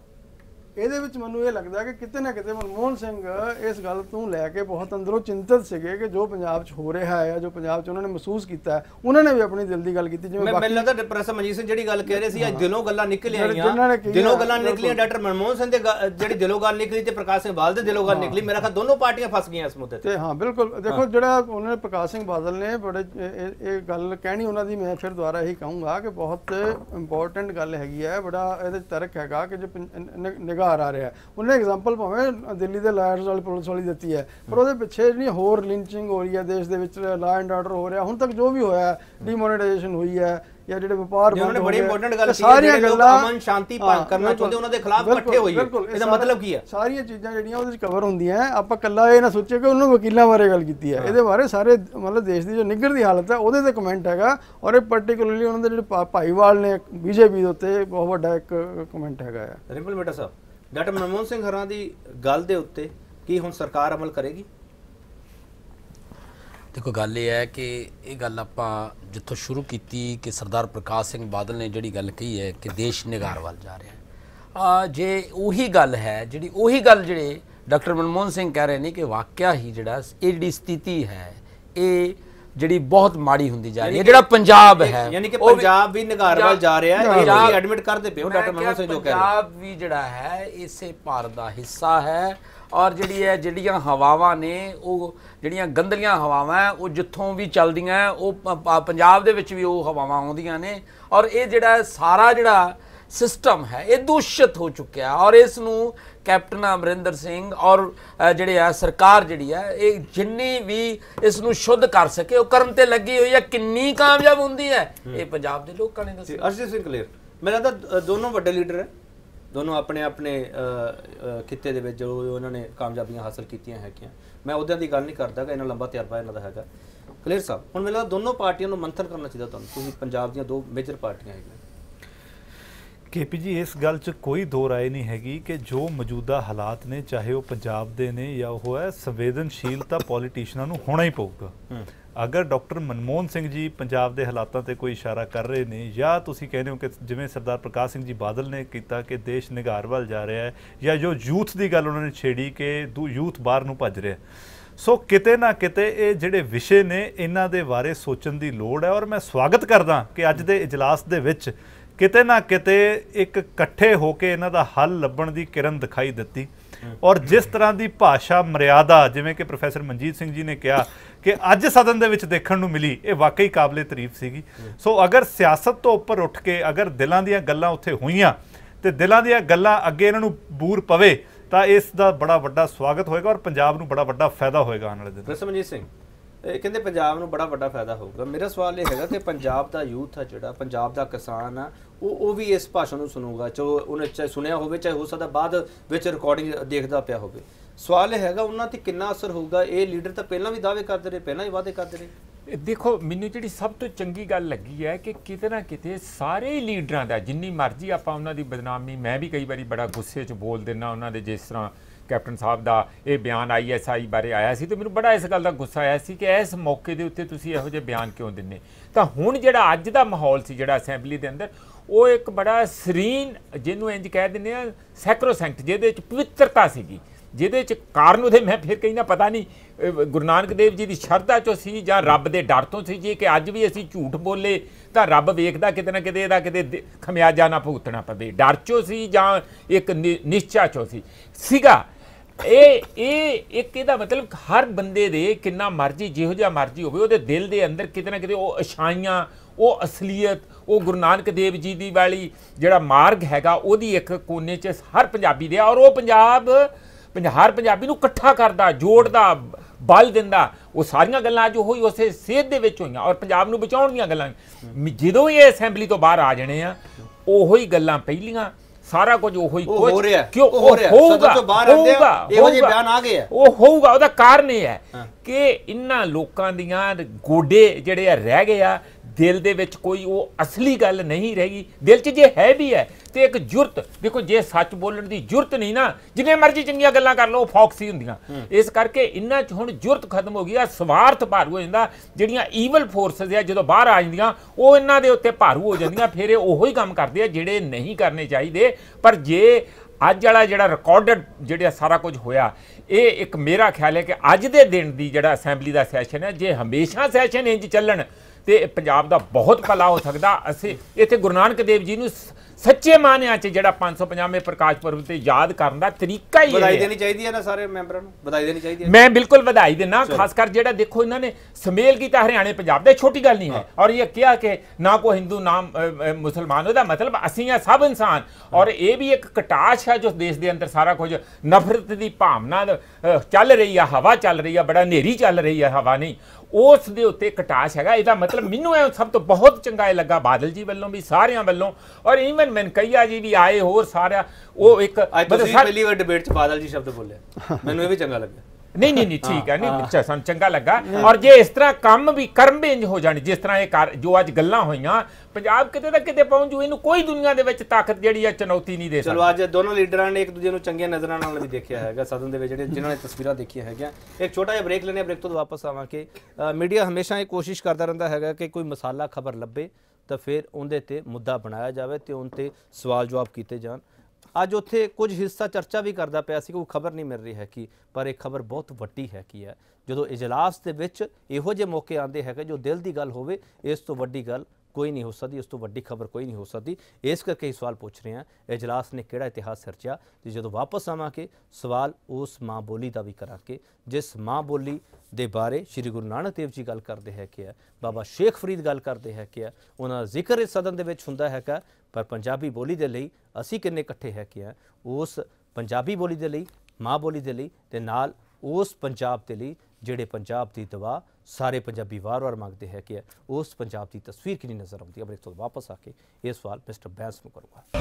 ਇਹਦੇ ਵਿੱਚ ਮੈਨੂੰ ਇਹ ਲੱਗਦਾ ਕਿ ਕਿਤੇ ਨਾ ਕਿਤੇ ਮਨਮੋਹਨ ਸਿੰਘ ਇਸ ਗੱਲ ਤੋਂ ਲੈ ਕੇ ਬਹੁਤ ਅੰਦਰੋਂ ਚਿੰਤਤ ਸੀਗੇ ਕਿ ਜੋ ਪੰਜਾਬ 'ਚ ਹੋ ਰਿਹਾ ਹੈ, ਜੋ ਪੰਜਾਬ 'ਚ ਉਹਨਾਂ ਨੇ ਮਹਿਸੂਸ ਕੀਤਾ ਹੈ, ਉਹਨਾਂ ਨੇ ਵੀ ਆਪਣੀ ਦਿਲ ਦੀ ਗੱਲ ਕੀਤੀ। ਜਿਵੇਂ ਮੈਨੂੰ ਲੱਗਦਾ ਪ੍ਰੋਫੈਸਰ ਮਨਜੀਤ ਸਿੰਘ ਜਿਹੜੀ ਗੱਲ ਕਹਿ ਰਹੇ ਸੀ, ਅੱਜ ਦਿਲੋਂ ਗੱਲਾਂ ਨਿਕਲ ਆਈਆਂ, ਦਿਲੋਂ ਗੱਲਾਂ ਨਿਕਲੀਆਂ। ਡਾਕਟਰ ਮਨਮੋਹਨ ਸਿੰਘ ਦੇ ਜਿਹੜੀ ਦਿਲੋਂ ਗੱਲ ਨਿਕਲੀ ਤੇ ਪ੍ਰਕਾਸ਼ ਸਿੰਘ ਬਾਦਲ ਦੇ ਦਿਲੋਂ ਗੱਲ ਨਿਕਲੀ। ਮੇਰਾ ਖਿਆਲ ਦੋਨੋਂ ਪਾਰਟੀਆਂ ਫਸ ਗਈਆਂ ਇਸ ਮੁੱਦੇ ਤੇ। ਹਾਂ ਬਿਲਕੁਲ। ਦੇਖੋ ਜਿਹੜਾ ਉਹਨਾਂ ਨੇ ਪ੍ਰਕਾਸ਼ ਸਿੰਘ ਬਾਦਲ ਨੇ ਬੜੇ ਇਹ ਗੱਲ ਕਹਿਣੀ ਉਹਨਾਂ ਦੀ, ਮੈਂ ਫਿਰ ਦੁਬਾਰਾ ਇਹੀ ਕਹੂੰਗਾ ਕਿ ਬਹੁਤ ਇੰਪੋਰਟੈਂਟ ਗੱਲ ਹੈਗੀ ਹੈ, ਬੜਾ ਇਹਦੇ ਤਰਕ ਹੈਗਾ ਕਿ ਜੋ ਨਿਗਾਰ ਆ ਰਿਹਾ। ਉਹਨੇ ਐਗਜ਼ਾਮਪਲ ਭਾਵੇਂ ਦਿੱਲੀ ਦੇ ਲਾਇਰਸ ਵਾਲੀ ਪੁਲਿਸ ਵਾਲੀ ਦਿੱਤੀ ਹੈ, ਪਰ ਉਹਦੇ ਪਿੱਛੇ ਜਿਹੜੀ ਹੋਰ ਲਿੰਚਿੰਗ ਹੋ ਰਹੀ ਹੈ ਦੇਸ਼ ਦੇ ਵਿੱਚ, ਲਾ ਐਂਡ ਆਰਡਰ ਹੋ ਰਿਹਾ ਹੁਣ ਤੱਕ ਜੋ ਵੀ ਹੋਇਆ, ਡੀਮੋਨੇਟਾਈਜੇਸ਼ਨ ਹੋਈ ਹੈ ਜਾਂ ਜਿਹੜੇ ਵਪਾਰ ਬੰਦ ਬੜੀ ਇੰਪੋਰਟੈਂਟ ਗੱਲ ਸੀ, ਸਾਰੀਆਂ ਗੱਲਾਂ ਅਮਨ ਸ਼ਾਂਤੀ ਭੰਗ ਕਰਨਾ ਚਾਹੁੰਦੇ ਉਹਨਾਂ ਦੇ ਖਿਲਾਫ ਇਕੱਠੇ ਹੋਈ। ਇਹਦਾ ਮਤਲਬ ਕੀ ਹੈ? ਸਾਰੀਆਂ ਚੀਜ਼ਾਂ ਜਿਹੜੀਆਂ ਉਹਦੇ ਵਿੱਚ ਕਵਰ ਹੁੰਦੀਆਂ। ਆਪਾਂ ਕੱਲਾ ਇਹ ਨਾ ਸੋਚੀਏ ਕਿ ਉਹਨਾਂ ਵਕੀਲਾਂ ਬਾਰੇ ਗੱਲ ਕੀਤੀ ਹੈ, ਇਹਦੇ ਬਾਰੇ ਸਾਰੇ ਮਤਲਬ ਦੇਸ਼ ਦੀ ਜੋ ਨਿੱਘਰ ਦੀ ਹਾਲਤ ਹੈ ਉਹਦੇ ਤੇ ਕਮੈਂਟ ਹੈਗਾ। ਔਰ ਇਹ ਪਾਰਟਿਕੂਲਰਲੀ ਉਹਨਾਂ ਦੇ ਜਿਹੜੇ ਭਾਈਵਾਲ ਨੇ ਬੀਜੇਪੀ ਦੇ ਉੱਤੇ ਬਹੁਤ ਵੱਡਾ ਇੱਕ ਕਮੈਂਟ ਹੈਗਾ। ਰਿੰਪਲ ਮੇਟਾ ਸਾਹਿਬ, ਡਾਕਟਰ ਮਨਮੋਹਨ ਸਿੰਘ ਹਰਾਂ ਦੀ ਗੱਲ ਦੇ ਉੱਤੇ ਕੀ ਹੁਣ ਸਰਕਾਰ ਅਮਲ ਕਰੇਗੀ? ਦੇਖੋ ਗੱਲ ਇਹ ਹੈ ਕਿ ਇਹ ਗੱਲ ਆਪਾਂ ਜਿੱਥੋਂ ਸ਼ੁਰੂ ਕੀਤੀ ਕਿ ਸਰਦਾਰ ਪ੍ਰਕਾਸ਼ ਸਿੰਘ ਬਾਦਲ ਨੇ ਜਿਹੜੀ ਗੱਲ ਕਹੀ ਹੈ ਕਿ ਦੇਸ਼ ਨਿਗਾਰ ਵੱਲ ਜਾ ਰਿਹਾ, ਜੇ ਉਹੀ ਗੱਲ ਹੈ ਜਿਹੜੇ ਡਾਕਟਰ ਮਨਮੋਹਨ ਸਿੰਘ ਕਹਿ ਰਹੇ ਨੇ ਕਿ ਵਾਕਿਆ ਹੀ ਜਿਹੜਾ ਇਹ ਜਿਹੜੀ ਸਥਿਤੀ ਹੈ ਇਹ ਜਿਹੜੀ ਬਹੁਤ ਮਾੜੀ ਹੁੰਦੀ ਜਾ ਰਹੀ ਹੈ, ਜਿਹੜਾ ਪੰਜਾਬ ਹੈ, ਯਾਨੀ ਕਿ ਪੰਜਾਬ ਵੀ ਨਿਗਾਰ ਵੱਲ ਜਾ ਰਿਹਾ ਹੈ। ਇਹ ਤੁਸੀਂ ਐਡਮਿਟ ਕਰਦੇ ਪਏ ਹੋ ਡਾਕਟਰ ਮਨਮੋਹਨ ਸਿੰਘ ਜੋ ਕਹਿ ਰਹੇ। ਪੰਜਾਬ ਵੀ ਜਿਹੜਾ ਹੈ ਇਸੇ ਭਾਰਤ ਦਾ ਹਿੱਸਾ ਹੈ, ਔਰ ਜਿਹੜੀਆਂ ਹਵਾਵਾਂ ਨੇ ਉਹ ਜਿਹੜੀਆਂ ਗੰਦਲੀਆਂ ਹਵਾਵਾਂ ਉਹ ਜਿੱਥੋਂ ਵੀ ਚੱਲਦੀਆਂ ਉਹ ਪੰਜਾਬ ਦੇ ਵਿੱਚ ਵੀ ਉਹ ਹਵਾਵਾਂ ਆਉਂਦੀਆਂ ਨੇ। ਔਰ ਇਹ ਜਿਹੜਾ ਸਾਰਾ ਜਿਹੜਾ ਸਿਸਟਮ ਹੈ ਇਹ ਦੂਸ਼ਿਤ ਹੋ ਚੁੱਕਿਆ, ਔਰ ਇਸ ਨੂੰ ਕੈਪਟਨ ਅਮਰਿੰਦਰ ਸਿੰਘ ਔਰ ਜਿਹੜੇ ਆ ਸਰਕਾਰ ਜਿਹੜੀ ਹੈ ਇਹ ਜਿੰਨੀ ਵੀ ਇਸ ਨੂੰ ਸ਼ੁੱਧ ਕਰ ਸਕੇ ਉਹ ਕਰਨ ਤੇ ਲੱਗੀ ਹੋਈ ਹੈ। ਕਿੰਨੀ ਕਾਮਯਾਬ ਹੁੰਦੀ ਹੈ ਇਹ ਪੰਜਾਬ ਦੇ ਲੋਕਾਂ ਨੇ ਦੱਸਿਆ। ਅਰਸ਼ਦੀਪ ਸਿੰਘ ਕਲੇਰ, ਮੈਨੂੰ ਲੱਗਦਾ ਦੋਨੋਂ ਵੱਡੇ ਲੀਡਰ ਹੈ, ਦੋਨੋਂ ਆਪਣੇ ਆਪਣੇ ਖਿੱਤੇ ਦੇ ਵਿੱਚ ਜੋ ਉਹਨਾਂ ਨੇ ਕਾਮਯਾਬੀਆਂ ਹਾਸਲ ਕੀਤੀਆਂ ਹੈਗੀਆਂ। ਮੈਂ ਉਹਦਿਆਂ ਦੀ ਗੱਲ ਨਹੀਂ ਕਰਦਾ ਕਿ ਇਹਨਾਂ ਲੰਬਾ ਤਜਰਬਾ ਇਹਨਾਂ ਦਾ ਹੈਗਾ। ਕਲੇਰ ਸਾਹਿਬ, ਹੁਣ ਮੈਨੂੰ ਲੱਗਦਾ ਦੋਨੋਂ ਪਾਰਟੀਆਂ ਨੂੰ ਮੰਥਨ ਕਰਨਾ ਚਾਹੀਦਾ ਤੁਹਾਨੂੰ, ਤੁਸੀਂ ਪੰਜਾਬ ਦੀਆਂ ਦੋ ਮੇਜਰ ਪਾਰਟੀਆਂ ਹੈਗੀਆਂ। KP ਜੀ, ਇਸ ਗੱਲ 'ਚ ਕੋਈ ਦੋ ਰਾਏ ਨਹੀਂ ਹੈਗੀ ਕਿ ਜੋ ਮੌਜੂਦਾ ਹਾਲਾਤ ਨੇ, ਚਾਹੇ ਉਹ ਪੰਜਾਬ ਦੇ ਨੇ ਜਾਂ ਉਹ ਹੈ, ਸੰਵੇਦਨਸ਼ੀਲ ਤਾਂ ਪੋਲੀਟੀਸ਼ੀਅਨਾਂ ਨੂੰ ਹੋਣਾ ਹੀ ਪਊਗਾ। ਅਗਰ ਡਾਕਟਰ ਮਨਮੋਹਨ ਸਿੰਘ ਜੀ ਪੰਜਾਬ ਦੇ ਹਾਲਾਤਾਂ ਤੇ ਕੋਈ ਇਸ਼ਾਰਾ ਕਰ ਰਹੇ ਨੇ, ਜਾਂ ਤੁਸੀਂ ਕਹਿੰਦੇ ਹੋ ਕਿ ਜਿਵੇਂ ਸਰਦਾਰ ਪ੍ਰਕਾਸ਼ ਸਿੰਘ ਜੀ ਬਾਦਲ ਨੇ ਕੀਤਾ ਕਿ ਦੇਸ਼ ਨਿਗਾਰ ਵੱਲ ਜਾ ਰਿਹਾ ਹੈ, ਜਾਂ ਜੋ ਯੂਥ ਦੀ ਗੱਲ ਉਹਨਾਂ ਨੇ ਛੇੜੀ ਕਿ ਯੂਥ ਬਾਹਰ ਨੂੰ ਭੱਜ ਰਿਹਾ, ਸੋ ਕਿਤੇ ਨਾ ਕਿਤੇ ਇਹ ਜਿਹੜੇ ਵਿਸ਼ੇ ਨੇ ਇਹਨਾਂ ਦੇ ਬਾਰੇ ਸੋਚਣ ਦੀ ਲੋੜ ਹੈ। ਔਰ ਮੈਂ ਸਵਾਗਤ ਕਰਦਾ ਕਿ ਅੱਜ ਦੇ ਇਜਲਾਸ ਦੇ ਵਿੱਚ ਕਿਤੇ ਨਾ ਕਿਤੇ ਇੱਕ ਇਕੱਠੇ ਹੋ ਕੇ ਇਹਨਾਂ ਦਾ ਹੱਲ ਲੱਭਣ ਦੀ ਕਿਰਨ ਦਿਖਾਈ ਦਿੱਤੀ। ਔਰ ਜਿਸ ਤਰ੍ਹਾਂ ਦੀ ਭਾਸ਼ਾ ਮਰਿਆਦਾ, ਜਿਵੇਂ ਕਿ ਪ੍ਰੋਫੈਸਰ ਮਨਜੀਤ ਸਿੰਘ ਜੀ ਨੇ ਕਿਹਾ ਕਿ ਅੱਜ ਸਦਨ ਦੇ ਵਿੱਚ ਦੇਖਣ ਨੂੰ ਮਿਲੀ, ਇਹ ਵਾਕਈ ਕਾਬਲੇ ਤਾਰੀਫ ਸੀਗੀ। ਸੋ ਅਗਰ ਸਿਆਸਤ ਤੋਂ ਉੱਪਰ ਉੱਠ ਕੇ ਅਗਰ ਦਿਲਾਂ ਦੀਆਂ ਗੱਲਾਂ ਉੱਥੇ ਹੋਈਆਂ ਤੇ ਦਿਲਾਂ ਦੀਆਂ ਗੱਲਾਂ ਅੱਗੇ ਇਹਨਾਂ ਨੂੰ ਬੂਰ ਪਵੇ ਤਾਂ ਇਸ ਦਾ ਬੜਾ ਵੱਡਾ ਸਵਾਗਤ ਹੋਏਗਾ ਔਰ ਪੰਜਾਬ ਨੂੰ ਬੜਾ ਵੱਡਾ ਫਾਇਦਾ ਹੋਏਗਾ ਆਉਣ ਵਾਲੇ ਦਿਨ। ਪ੍ਰੋਫੈਸਰ ਮਨਜੀਤ ਸਿੰਘ, ਇਹ ਕਹਿੰਦੇ ਪੰਜਾਬ ਨੂੰ ਬੜਾ ਵੱਡਾ ਫਾਇਦਾ ਹੋਊਗਾ। ਮੇਰਾ ਸਵਾਲ ਇਹ ਹੈਗਾ ਕਿ ਪੰਜਾਬ ਦਾ ਯੂਥ ਆ, ਜਿਹੜਾ ਪੰਜਾਬ ਦਾ ਕਿਸਾਨ ਆ, ਉਹ ਵੀ ਇਸ ਭਾਸ਼ਾ ਨੂੰ ਸੁਣੂਗਾ, ਚਾਹੇ ਉਹਨੇ ਚਾਹੇ ਸੁਣਿਆ ਹੋਵੇ, ਚਾਹੇ ਹੋ ਸਕਦਾ ਬਾਅਦ ਵਿੱਚ ਰਿਕਾਰਡਿੰਗ ਦੇਖਦਾ ਪਿਆ ਹੋਵੇ। ਸਵਾਲ ਇਹ ਹੈਗਾ ਉਹਨਾਂ ਤੇ ਕਿੰਨਾ ਅਸਰ ਹੋਊਗਾ। ਇਹ ਲੀਡਰ ਤਾਂ ਪਹਿਲਾਂ ਵੀ ਦਾਅਵੇ ਕਰਦੇ ਰਹੇ, ਪਹਿਲਾਂ ਹੀ ਵਾਅਦੇ ਕਰਦੇ ਰਹੇ। ਦੇਖੋ, ਮੈਨੂੰ ਜਿਹੜੀ ਸਭ ਤੋਂ ਚੰਗੀ ਗੱਲ ਲੱਗੀ ਹੈ ਕਿ ਕਿਤੇ ਨਾ ਕਿਤੇ ਸਾਰੇ ਲੀਡਰਾਂ ਦਾ, ਜਿੰਨੀ ਮਰਜ਼ੀ ਆਪਾਂ ਉਹਨਾਂ ਦੀ ਬਦਨਾਮੀ, ਮੈਂ ਵੀ ਕਈ ਵਾਰੀ ਬੜਾ ਗੁੱਸੇ 'ਚ ਬੋਲ ਦਿੰਦਾ ਉਹਨਾਂ ਦੇ, ਜਿਸ ਤਰ੍ਹਾਂ ਕੈਪਟਨ ਸਾਹਿਬ ਦਾ ਇਹ ਬਿਆਨ ISI ਬਾਰੇ ਆਇਆ ਸੀ ਤੇ ਮੈਨੂੰ ਬੜਾ ਇਸ ਗੱਲ ਦਾ ਗੁੱਸਾ ਆਇਆ ਸੀ ਕਿ ਇਸ ਮੌਕੇ ਦੇ ਉੱਤੇ ਤੁਸੀਂ ਇਹੋ ਜਿਹੇ ਬਿਆਨ ਕਿਉਂ ਦਿੰਦੇ। ਤਾਂ ਹੁਣ ਜਿਹੜਾ ਅੱਜ ਦਾ ਮਾਹੌਲ ਸੀ ਜਿਹੜਾ ਅਸੈਂਬਲੀ ਦੇ ਅੰਦਰ, ਉਹ ਇੱਕ ਬੜਾ ਸਰੀਨ, ਜਿਹਨੂੰ ਇੰਜ ਕਹਿ ਦਿੰਦੇ ਆ ਸੈਕਰੋਸੈਂਕਟ, ਜਿਹਦੇ ਵਿੱਚ ਪਵਿੱਤਰਤਾ ਸੀਗੀ। ਜਿਹਦੇ 'ਚ ਕਾਰਨ ਉਹਦੇ ਮੈਂ ਫਿਰ ਕਹਿੰਦਾ ਪਤਾ ਨਹੀਂ ਗੁਰੂ ਨਾਨਕ ਦੇਵ ਜੀ ਦੀ ਸ਼ਰਧਾ 'ਚੋਂ ਸੀ ਜਾਂ ਰੱਬ ਦੇ ਡਰ ਤੋਂ ਸੀ, ਜੇ ਕਿ ਅੱਜ ਵੀ ਅਸੀਂ ਝੂਠ ਬੋਲੇ ਤਾਂ ਰੱਬ ਵੇਖਦਾ ਕਿਤੇ ਨਾ ਕਿਤੇ ਇਹਦਾ ਕਿਤੇ ਖਮਿਆਜਾ ਨਾ ਭੁਗਤਣਾ ਪਵੇ, ਡਰ 'ਚੋਂ ਸੀ ਜਾਂ ਇੱਕ ਨਿਸ਼ਚਾ 'ਚੋਂ ਸੀਗਾ। ਇਹ ਇੱਕ ਇਹਦਾ ਮਤਲਬ ਹਰ ਬੰਦੇ ਦੇ ਕਿੰਨਾ ਮਰਜ਼ੀ ਜਿਹੋ ਜਿਹਾ ਮਰਜ਼ੀ ਹੋਵੇ ਉਹਦੇ ਦਿਲ ਦੇ ਅੰਦਰ ਕਿਤੇ ਨਾ ਕਿਤੇ ਉਹ ਅਛਾਈਆਂ, ਉਹ ਅਸਲੀਅਤ, ਉਹ ਗੁਰੂ ਨਾਨਕ ਦੇਵ ਜੀ ਦੀ ਵਾਲੀ ਜਿਹੜਾ ਮਾਰਗ ਹੈਗਾ ਉਹਦੀ ਇੱਕ ਕੋਨੇ 'ਚ ਹਰ ਪੰਜਾਬੀ ਦੇ, ਔਰ ਉਹ ਹਰ ਪੰਜਾਬੀ ਨੂੰ ਇਕੱਠਾ ਕਰਦਾ, ਜੋੜਦਾ, ਬਲ ਦਿੰਦਾ। ਉਹ ਸਾਰੀਆਂ ਗੱਲਾਂ ਅੱਜ ਉਹੀ ਉਸੇ ਸੇਧ ਦੇ ਵਿੱਚ ਹੋਈਆਂ ਔਰ ਪੰਜਾਬ ਨੂੰ ਬਚਾਉਣ ਦੀਆਂ ਗੱਲਾਂ ਜਦੋਂ ਇਹ ਅਸੈਂਬਲੀ ਤੋਂ ਬਾਹਰ ਆ ਜਾਣੇ ਆ ਉਹੀ ਗੱਲਾਂ ਪਹਿਲੀਆਂ, ਸਾਰਾ ਕੁਝ ਉਹੀ ਹੋ ਰਿਹਾ, ਕਿਉਂ ਹੋਊਗਾ, ਇਹੋ ਜਿਹੇ ਬਿਆਨ ਆ ਗਏ, ਉਹ ਹੋਊਗਾ। ਉਹਦਾ ਕਾਰਨ ਇਹ ਹੈ ਕਿ ਇਹਨਾਂ ਲੋਕਾਂ ਦੀਆਂ ਗੋਡੇ ਜਿਹੜੇ ਆ ਰਹਿ ਗਏ ਆ, ਦਿਲ ਦੇ ਵਿੱਚ ਕੋਈ ਉਹ ਅਸਲੀ ਗੱਲ ਨਹੀਂ ਰਹੀ। ਦਿਲ 'ਚ ਜੇ ਹੈ ਵੀ ਹੈ ਤੇ ਇੱਕ ਜੁਰਤ, ਦੇਖੋ ਜੇ ਸੱਚ ਬੋਲਣ ਦੀ ਜੁਰਤ ਨਹੀਂ ਨਾ, ਜਿੰਨੇ ਮਰਜ਼ੀ ਚੰਗੀਆਂ ਗੱਲਾਂ ਕਰ ਲਓ ਉਹ ਫੌਕਸੀ ਹੁੰਦੀਆਂ। ਇਸ ਕਰਕੇ ਇਹਨਾਂ 'ਚ ਹੁਣ ਜੁਰਤ ਖਤਮ ਹੋ ਗਈ ਆ, ਸਵਾਰਥ ਭਾਰੂ ਹੋ ਜਾਂਦਾ। ਜਿਹੜੀਆਂ ਈਵਲ ਫੋਰਸਿਸ ਆ ਜਦੋਂ ਬਾਹਰ ਆ ਜਾਂਦੀਆਂ ਉਹ ਇਹਨਾਂ ਦੇ ਉੱਤੇ ਭਾਰੂ ਹੋ ਜਾਂਦੀਆਂ, ਫਿਰ ਇਹ ਉਹੀ ਕੰਮ ਕਰਦੇ ਆ ਜਿਹੜੇ ਨਹੀਂ ਕਰਨੇ ਚਾਹੀਦੇ। ਪਰ ਜੇ ਅੱਜ ਵਾਲਾ ਜਿਹੜਾ ਰਿਕਾਰਡਡ ਜਿਹੜਾ ਸਾਰਾ ਕੁਝ ਹੋਇਆ, ਇਹ ਇੱਕ ਮੇਰਾ ਖਿਆਲ ਹੈ ਕਿ ਅੱਜ ਦੇ ਦਿਨ ਦੀ ਜਿਹੜਾ ਅਸੈਂਬਲੀ ਦਾ ਸੈਸ਼ਨ ਹੈ, ਜੇ ਹਮੇਸ਼ਾ ਸੈਸ਼ਨ ਇੰਜ ਚੱਲਣ ਤੇ ਪੰਜਾਬ ਦਾ ਬਹੁਤ ਭਲਾ ਹੋ ਸਕਦਾ। ਅਸੀਂ ਇੱਥੇ ਗੁਰੂ ਨਾਨਕ ਦੇਵ ਜੀ ਨੂੰ ਸੱਚੇ ਮਾਨਿਆਂ 'ਚ ਜਿਹੜਾ 550ਵੇਂ ਪ੍ਰਕਾਸ਼ ਪੁਰਬ ਤੇ ਯਾਦ ਕਰਨ ਦਾ ਤਰੀਕਾ ਹੀ ਵਧਾਈ ਦੇਣੀ ਚਾਹੀਦੀ ਹੈ ਨਾ, ਸਾਰੇ ਮੈਂਬਰਾਂ ਨੂੰ ਵਧਾਈ ਦੇਣੀ ਚਾਹੀਦੀ ਹੈ। ਮੈਂ ਬਿਲਕੁਲ ਵਧਾਈ ਦਿੰਦਾ, ਖਾਸ ਕਰ ਜਿਹੜਾ ਦੇਖੋ ਇਹਨਾਂ ਨੇ ਸਮੇਲ ਕੀਤਾ ਹਰਿਆਣੇ ਪੰਜਾਬ ਦੇ, ਛੋਟੀ ਗੱਲ ਨਹੀਂ ਹੈ। ਔਰ ਇਹ ਕਿਹਾ ਕਿ ਨਾ ਕੋਈ ਹਿੰਦੂ ਨਾ ਮੁਸਲਮਾਨ, ਉਹਦਾ ਮਤਲਬ ਅਸੀਂ ਆ ਸਭ ਇਨਸਾਨ। ਔਰ ਇਹ ਵੀ ਇੱਕ ਕਟਾਸ਼ ਹੈ ਜੋ ਦੇਸ਼ ਦੇ ਅੰਦਰ ਸਾਰਾ ਕੁਝ ਨਫ਼ਰਤ ਦੀ ਭਾਵਨਾ ਚੱਲ ਰਹੀ ਆ, ਹਵਾ ਚੱਲ ਰਹੀ ਆ, ਬੜਾ ਹਨੇਰੀ ਚੱਲ ਰਹੀ ਆ, ਹਵਾ ਨਹੀਂ, ਉਸ ਦੇ ਉੱਤੇ ਕਟਾਸ਼ ਹੈਗਾ। ਇਹਦਾ ਮਤਲਬ ਮੈਨੂੰ ਇਹ ਸਭ ਤੋਂ ਬਹੁਤ ਚੰਗਾ ਲੱਗਾ ਬਾਦਲ ਜੀ ਵੱਲੋਂ ਵੀ, ਸਾਰਿਆਂ ਵੱਲੋਂ, ਔਰ ਈਵਨ ਮਨਕਈਆ ਜੀ ਵੀ ਆਏ, ਹੋਰ ਸਾਰਾ ਉਹ ਇੱਕ ਪਹਿਲੀ ਵਾਰ ਡਿਬੇਟ 'ਚ ਬਾਦਲ ਜੀ ਸ਼ਬਦ ਬੋਲੇ, ਮੈਨੂੰ ਇਹ ਵੀ ਚੰਗਾ ਲੱਗਾ। ਨਹੀਂ ਠੀਕ ਹੈ, ਨਹੀਂ ਸਾਨੂੰ ਚੰਗਾ ਲੱਗਾ। ਔਰ ਜੇ ਇਸ ਤਰ੍ਹਾਂ ਕੰਮ ਵੀ ਕਰਮ ਵੀ ਇੰਜ ਹੋ ਜਾਣ ਜਿਸ ਤਰ੍ਹਾਂ ਇਹ ਜੋ ਅੱਜ ਗੱਲਾਂ ਹੋਈਆਂ, ਪੰਜਾਬ ਕਿਤੇ ਨਾ ਕਿਤੇ ਪਹੁੰਚ ਜੂ। ਇਹਨੂੰ ਕੋਈ ਦੁਨੀਆ ਦੇ ਵਿੱਚ ਤਾਕਤ ਜਿਹੜੀ ਆ ਚੁਣੌਤੀ ਨਹੀਂ ਦੇ ਸਕਦੀ। ਚਲੋ ਅੱਜ ਦੋਨੋਂ ਲੀਡਰਾਂ ਨੇ ਇੱਕ ਦੂਜੇ ਨੂੰ ਚੰਗੀਆਂ ਨਜ਼ਰਾਂ ਨਾਲ ਵੀ ਦੇਖਿਆ ਹੈਗਾ ਸਦਨ ਦੇ ਵਿੱਚ, ਜਿਨ੍ਹਾਂ ਨੇ ਤਸਵੀਰਾਂ ਦੇਖੀਆਂ ਹੈਗੀਆਂ। ਇੱਕ ਛੋਟਾ ਜਿਹਾ ਬ੍ਰੇਕ ਲੈਣੇ, ਬ੍ਰੇਕ ਤੋਂ ਵਾਪਸ ਆਵਾਂਗੇ। ਮੀਡੀਆ ਹਮੇਸ਼ਾ ਇਹ ਕੋਸ਼ਿਸ਼ ਕਰਦਾ ਰਹਿੰਦਾ ਹੈਗਾ ਕਿ ਕੋਈ ਮਸਾਲਾ ਖਬਰ ਲੱਭੇ ਤਾਂ ਫਿਰ ਉਹਦੇ ਤੇ ਮੁੱਦਾ ਬਣਾਇਆ ਜਾਵੇ ਤੇ ਉਹਨਾਂ ਤੇ ਸਵਾਲ ਜਵਾਬ ਕੀਤੇ ਜਾਣ। ਅੱਜ ਉੱਥੇ ਕੁਝ ਹਿੱਸਾ ਚਰਚਾ ਵੀ ਕਰਦਾ ਪਿਆ ਸੀ, ਕੋਈ ਖਬਰ ਨਹੀਂ ਮਿਲ ਰਹੀ ਹੈ ਕਿ, ਪਰ ਇਹ ਖਬਰ ਬਹੁਤ ਵੱਡੀ ਹੈ ਕਿ ਹੈ ਜਦੋਂ ਇਜਲਾਸ ਦੇ ਵਿੱਚ ਇਹੋ ਜਿਹੇ ਮੌਕੇ ਆਉਂਦੇ ਹੈਗੇ ਜੋ ਦਿਲ ਦੀ ਗੱਲ ਹੋਵੇ, ਇਸ ਤੋਂ ਵੱਡੀ ਗੱਲ ਕੋਈ ਨਹੀਂ ਹੋ ਸਕਦੀ, ਇਸ ਤੋਂ ਵੱਡੀ ਖਬਰ ਕੋਈ ਨਹੀਂ ਹੋ ਸਕਦੀ। ਇਸ ਕਰਕੇ ਹੀ ਸਵਾਲ ਪੁੱਛ ਰਹੇ ਹਾਂ, ਇਜਲਾਸ ਨੇ ਕਿਹੜਾ ਇਤਿਹਾਸ ਸਿਰਜਿਆ। ਤੇ ਜਦੋਂ ਵਾਪਸ ਆਵਾਂਗੇ ਸਵਾਲ ਉਸ ਮਾਂ ਬੋਲੀ ਦਾ ਵੀ ਕਰਾਂਗੇ ਜਿਸ ਮਾਂ ਬੋਲੀ ਦੇ ਬਾਰੇ ਸ਼੍ਰੀ ਗੁਰੂ ਨਾਨਕ ਦੇਵ ਜੀ ਗੱਲ ਕਰਦੇ ਹੈ ਕਿ ਬਾਬਾ ਸ਼ੇਖ ਫਰੀਦ ਗੱਲ ਕਰਦੇ ਹੈ ਕਿ ਉਹਨਾਂ ਦਾ ਜ਼ਿਕਰ ਇਸ ਸਦਨ ਦੇ ਵਿੱਚ ਹੁੰਦਾ ਹੈਗਾ। ਪਰ ਪੰਜਾਬੀ ਬੋਲੀ ਦੇ ਲਈ ਅਸੀਂ ਕਿੰਨੇ ਇਕੱਠੇ ਹੈ ਕਿ ਉਸ ਪੰਜਾਬੀ ਬੋਲੀ ਦੇ ਲਈ, ਮਾਂ ਬੋਲੀ ਦੇ ਲਈ, ਤੇ ਨਾਲ ਉਸ ਪੰਜਾਬ ਦੇ ਲਈ ਜਿਹੜੇ ਪੰਜਾਬ ਦੀ ਦਵਾ ਸਾਰੇ ਪੰਜਾਬੀ ਵਾਰ-ਵਾਰ ਮੰਗਦੇ ਹੈ ਕਿ ਉਸ ਪੰਜਾਬ ਦੀ ਤਸਵੀਰ ਕਿੰਨੀ ਨਜ਼ਰ ਆਉਂਦੀ ਹੈ। ਬ੍ਰੇਕ ਤੋਂ ਵਾਪਸ ਆ ਕੇ ਇਹ ਸਵਾਲ ਮਿਸਟਰ ਬੈਂਸ ਨੂੰ ਕਰੂੰਗਾ।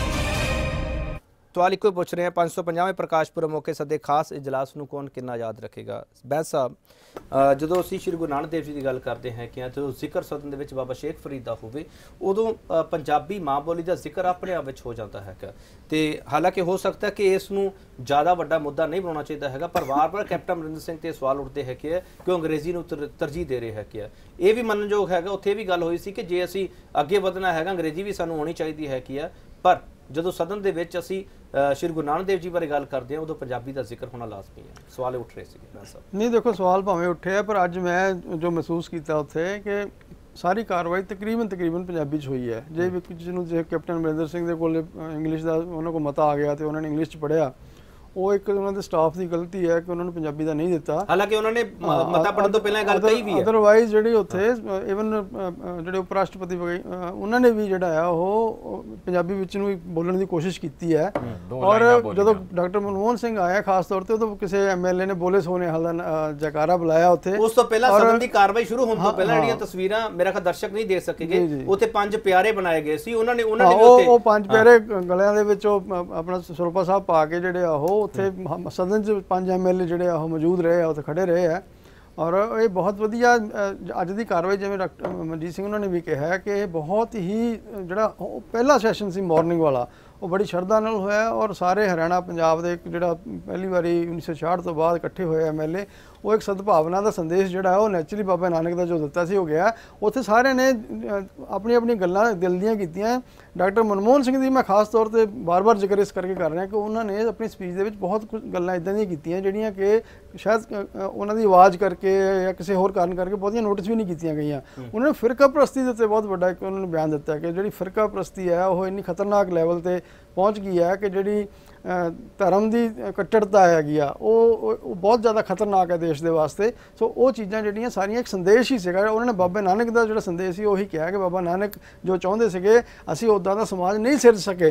ਸਵਾਲ ਇੱਕੋ ਪੁੱਛ ਰਹੇ ਹਾਂ, 550ਵੇਂ ਪ੍ਰਕਾਸ਼ ਪੁਰਬ ਮੌਕੇ ਸੱਦੇ ਖਾਸ ਇਜਲਾਸ ਨੂੰ ਕੌਣ ਕਿੰਨਾ ਯਾਦ ਰੱਖੇਗਾ। ਬੈਂਸ ਸਾਹਿਬ, ਜਦੋਂ ਅਸੀਂ ਸ਼੍ਰੀ ਗੁਰੂ ਨਾਨਕ ਦੇਵ ਜੀ ਦੀ ਗੱਲ ਕਰਦੇ ਹਾਂ ਕਿ ਜਦੋਂ ਜ਼ਿਕਰ ਸਦਨ ਦੇ ਵਿੱਚ ਬਾਬਾ ਸ਼ੇਖ ਫਰੀਦ ਦਾ ਹੋਵੇ, ਉਦੋਂ ਪੰਜਾਬੀ ਮਾਂ ਬੋਲੀ ਦਾ ਜ਼ਿਕਰ ਆਪਣੇ ਆਪ ਵਿੱਚ ਹੋ ਜਾਂਦਾ ਹੈਗਾ। ਤੇ ਹਾਲਾਂਕਿ ਹੋ ਸਕਦਾ ਕਿ ਇਸ ਨੂੰ ਜ਼ਿਆਦਾ ਵੱਡਾ ਮੁੱਦਾ ਨਹੀਂ ਬਣਾਉਣਾ ਚਾਹੀਦਾ ਹੈਗਾ, ਪਰ ਵਾਰ-ਵਾਰ ਕੈਪਟਨ ਅਮਰਿੰਦਰ ਸਿੰਘ ਤੇ ਸਵਾਲ ਉੱਠਦੇ ਹੈ ਕਿ ਉਹ ਅੰਗਰੇਜ਼ੀ ਨੂੰ ਤਰਜੀਹ ਦੇ ਰਹੇ ਹੈ ਕਿ ਇਹ ਵੀ ਮੰਨਣਯੋਗ ਹੈਗਾ। ਉੱਥੇ ਵੀ ਗੱਲ ਹੋਈ ਸੀ ਕਿ ਜੇ ਅਸੀਂ ਅੱਗੇ ਵਧਣਾ ਹੈਗਾ ਅੰਗਰੇਜ਼ੀ ਵੀ ਸਾਨੂੰ ਆਉਣੀ ਚਾਹੀਦੀ ਹੈ ਕਿ ਪਰ ਜਦੋਂ ਸਦਨ ਦੇ ਵਿੱਚ ਅਸੀਂ ਸ਼੍ਰੀ ਗੁਰੂ ਨਾਨਕ ਦੇਵ ਜੀ ਬਾਰੇ ਗੱਲ ਕਰਦੇ ਹਾਂ ਉਦੋਂ ਪੰਜਾਬੀ ਦਾ ਜ਼ਿਕਰ ਹੋਣਾ ਲਾਜ਼ਮੀ ਹੈ। ਸਵਾਲ ਉੱਠ ਰਹੇ ਸੀ ਨਹੀਂ, ਦੇਖੋ ਸਵਾਲ ਭਾਵੇਂ ਉੱਠੇ ਆ, ਪਰ ਅੱਜ ਮੈਂ ਜੋ ਮਹਿਸੂਸ ਕੀਤਾ ਉੱਥੇ ਕਿ ਸਾਰੀ ਕਾਰਵਾਈ ਤਕਰੀਬਨ ਪੰਜਾਬੀ 'ਚ ਹੋਈ ਹੈ। ਜੇ ਵੀ ਜਿਹਨੂੰ ਜੇ ਕੈਪਟਨ ਅਮਰਿੰਦਰ ਸਿੰਘ ਦੇ ਕੋਲ ਇੰਗਲਿਸ਼ ਦਾ ਉਹਨਾਂ ਕੋਲ ਮਤਾ ਆ ਗਿਆ ਤੇ ਉਹਨਾਂ ਨੇ ਇੰਗਲਿਸ਼ 'ਚ ਪੜ੍ਹਿਆ, ਉਹ ਇੱਕ ਉਹਨਾਂ ਦੇ ਸਟਾਫ ਦੀ ਗਲਤੀ ਹੈ ਕਿ ਉਹਨਾਂ ਨੂੰ ਪੰਜਾਬੀ ਦਾ ਨਹੀਂ ਦਿੱਤਾ। ਹਾਲਾਂਕਿ ਉਹਨਾਂ ਨੇ ਮਤਾ ਪੜਨ ਤੋਂ ਪਹਿਲਾਂ ਗੱਲ ਕਹੀ ਵੀ ਹੈ। ਅਦਰਵਾਈਜ਼ ਜਿਹੜੀ ਉੱਥੇ ਇਵਨ ਜਿਹੜੇ ਉਪ ਰਾਸ਼ਟਰਪਤੀ ਉਹਨਾਂ ਨੇ ਵੀ ਜਿਹੜਾ ਆ ਉਹ ਪੰਜਾਬੀ ਵਿੱਚ ਨੂੰ ਬੋਲਣ ਦੀ ਕੋਸ਼ਿਸ਼ ਕੀਤੀ ਹੈ। ਔਰ ਜਦੋਂ ਡਾਕਟਰ ਮਨਮੋਹਨ ਸਿੰਘ ਆਇਆ ਖਾਸ ਤੌਰ ਤੇ, ਉਦੋਂ ਕਿਸੇ ਐਮਐਲਏ ਨੇ ਬੋਲੇ ਸੋਨਿਹਾਲ ਦਾ ਜੈਕਾਰਾ ਬੁਲਾਇਆ ਉੱਥੇ। ਉਸ ਤੋਂ ਪਹਿਲਾਂ ਸਦਨ ਦੀ ਕਾਰਵਾਈ ਸ਼ੁਰੂ ਹੋਣ ਤੋਂ ਪਹਿਲਾਂ ਜਿਹੜੀਆਂ ਤਸਵੀਰਾਂ ਮੇਰਾ ਖਿਆਲ ਦਰਸ਼ਕ ਨਹੀਂ ਦੇਖ ਸਕੇਗੇ, ਉੱਥੇ 5 ਪਿਆਰੇ ਬਣਾਏ ਗਏ ਸੀ। ਉਹਨਾਂ ਨੇ ਉਹ 5 ਪਿਆਰੇ ਗਲਿਆਂ ਦੇ ਵਿੱਚ ਉਹ ਆਪਣਾ ਸਰੂਪਾ ਸਾਹਿਬ ਪਾ ਕੇ ਜਿਹੜੇ ਆ ਉਹ ਉੱਥੇ ਸਦਨ 'ਚ 5 ਐਮਐਲਏ ਜਿਹੜੇ ਆ ਉਹ ਮੌਜੂਦ ਰਹੇ ਆ, ਉੱਥੇ ਖੜੇ ਰਹੇ ਆ। ਔਰ ਇਹ ਬਹੁਤ ਵਧੀਆ ਅੱਜ ਦੀ ਕਾਰਵਾਈ, ਜਿਵੇਂ ਡਾਕਟਰ ਮਨਜੀਤ ਸਿੰਘ ਉਹਨਾਂ ਨੇ ਵੀ ਕਿਹਾ ਕਿ ਇਹ ਬਹੁਤ ਹੀ ਜਿਹੜਾ ਪਹਿਲਾ ਸੈਸ਼ਨ ਸੀ ਮਾਰਨਿੰਗ ਵਾਲਾ, ਉਹ ਬੜੀ ਸ਼ਰਧਾ ਨਾਲ ਹੋਇਆ। ਔਰ ਸਾਰੇ ਹਰਿਆਣਾ ਪੰਜਾਬ ਦੇ ਜਿਹੜਾ ਪਹਿਲੀ ਵਾਰੀ 1966 ਤੋਂ ਬਾਅਦ ਇਕੱਠੇ ਹੋਏ ਐਮਐਲਏ, ਉਹ ਇੱਕ ਸਦਭਾਵਨਾ ਦਾ ਸੰਦੇਸ਼ ਜਿਹੜਾ ਹੈ ਉਹ ਨੈਚੁਰਲੀ ਬਾਬਾ ਨਾਨਕ ਦਾ ਜੋ ਦਿੱਤਾ ਸੀ ਹੋ ਗਿਆ। ਉੱਥੇ ਸਾਰਿਆਂ ਨੇ ਆਪਣੀ ਆਪਣੀ ਗੱਲਾਂ ਦਿਲ ਦੀਆਂ ਕੀਤੀਆਂ। ਡਾਕਟਰ ਮਨਮੋਹਨ ਸਿੰਘ ਦੀ ਮੈਂ ਖਾਸ ਤੌਰ ਤੇ ਬਾਰ-ਬਾਰ ਜ਼ਿਕਰ ਇਸ ਕਰਕੇ ਕਰ ਰਿਹਾ ਕਿ ਉਹਨਾਂ ਨੇ ਆਪਣੀ ਸਪੀਚ ਦੇ ਵਿੱਚ ਬਹੁਤ ਕੁਝ ਗੱਲਾਂ ਇਦਾਂ ਦੀਆਂ ਕੀਤੀਆਂ ਜਿਹੜੀਆਂ ਕਿ ਸ਼ਾਇਦ ਉਹਨਾਂ ਦੀ ਆਵਾਜ਼ ਕਰਕੇ ਜਾਂ ਕਿਸੇ ਹੋਰ ਕਾਰਨ ਕਰਕੇ ਬਹੁਤੀਆਂ ਨੋਟਿਸ ਵੀ ਨਹੀਂ ਕੀਤੀਆਂ ਗਈਆਂ। ਉਹਨਾਂ ਨੇ ਫਿਰਕਾ ਪ੍ਰਸਤੀ ਦੇ ਉੱਤੇ ਬਹੁਤ ਵੱਡਾ ਇੱਕ ਉਹਨਾਂ ਨੇ ਬਿਆਨ ਦਿੱਤਾ ਕਿ ਜਿਹੜੀ ਫਿਰਕਾ ਪ੍ਰਸਤੀ ਹੈ ਉਹ ਇੰਨੀ ਖਤਰਨਾਕ ਲੈਵਲ ਤੇ ਪਹੁੰਚ ਗਈ ਹੈ ਕਿ ਜਿਹੜੀ ਧਰਮ ਦੀ ਕੱਟੜਤਾ ਹੈਗੀ ਆ ਉਹ ਬਹੁਤ ਜ਼ਿਆਦਾ ਖਤਰਨਾਕ ਹੈ ਦੇਸ਼ ਦੇ ਵਾਸਤੇ। ਸੋ ਉਹ ਚੀਜ਼ਾਂ ਜਿਹੜੀਆਂ ਸਾਰੀਆਂ ਇੱਕ ਸੰਦੇਸ਼ ਹੀ ਸੀਗਾ। ਉਹਨਾਂ ਨੇ ਬਾਬਾ ਨਾਨਕ ਦਾ ਜਿਹੜਾ ਸੰਦੇਸ਼ ਸੀ ਉਹੀ ਕਿਹਾ ਕਿ ਬਾਬਾ ਨਾਨਕ ਜੋ ਚਾਹੁੰਦੇ ਸੀਗੇ ਅਸੀਂ ਉੱਦਾਂ ਦਾ ਸਮਾਜ ਨਹੀਂ ਸਿਰਜ ਸਕੇ।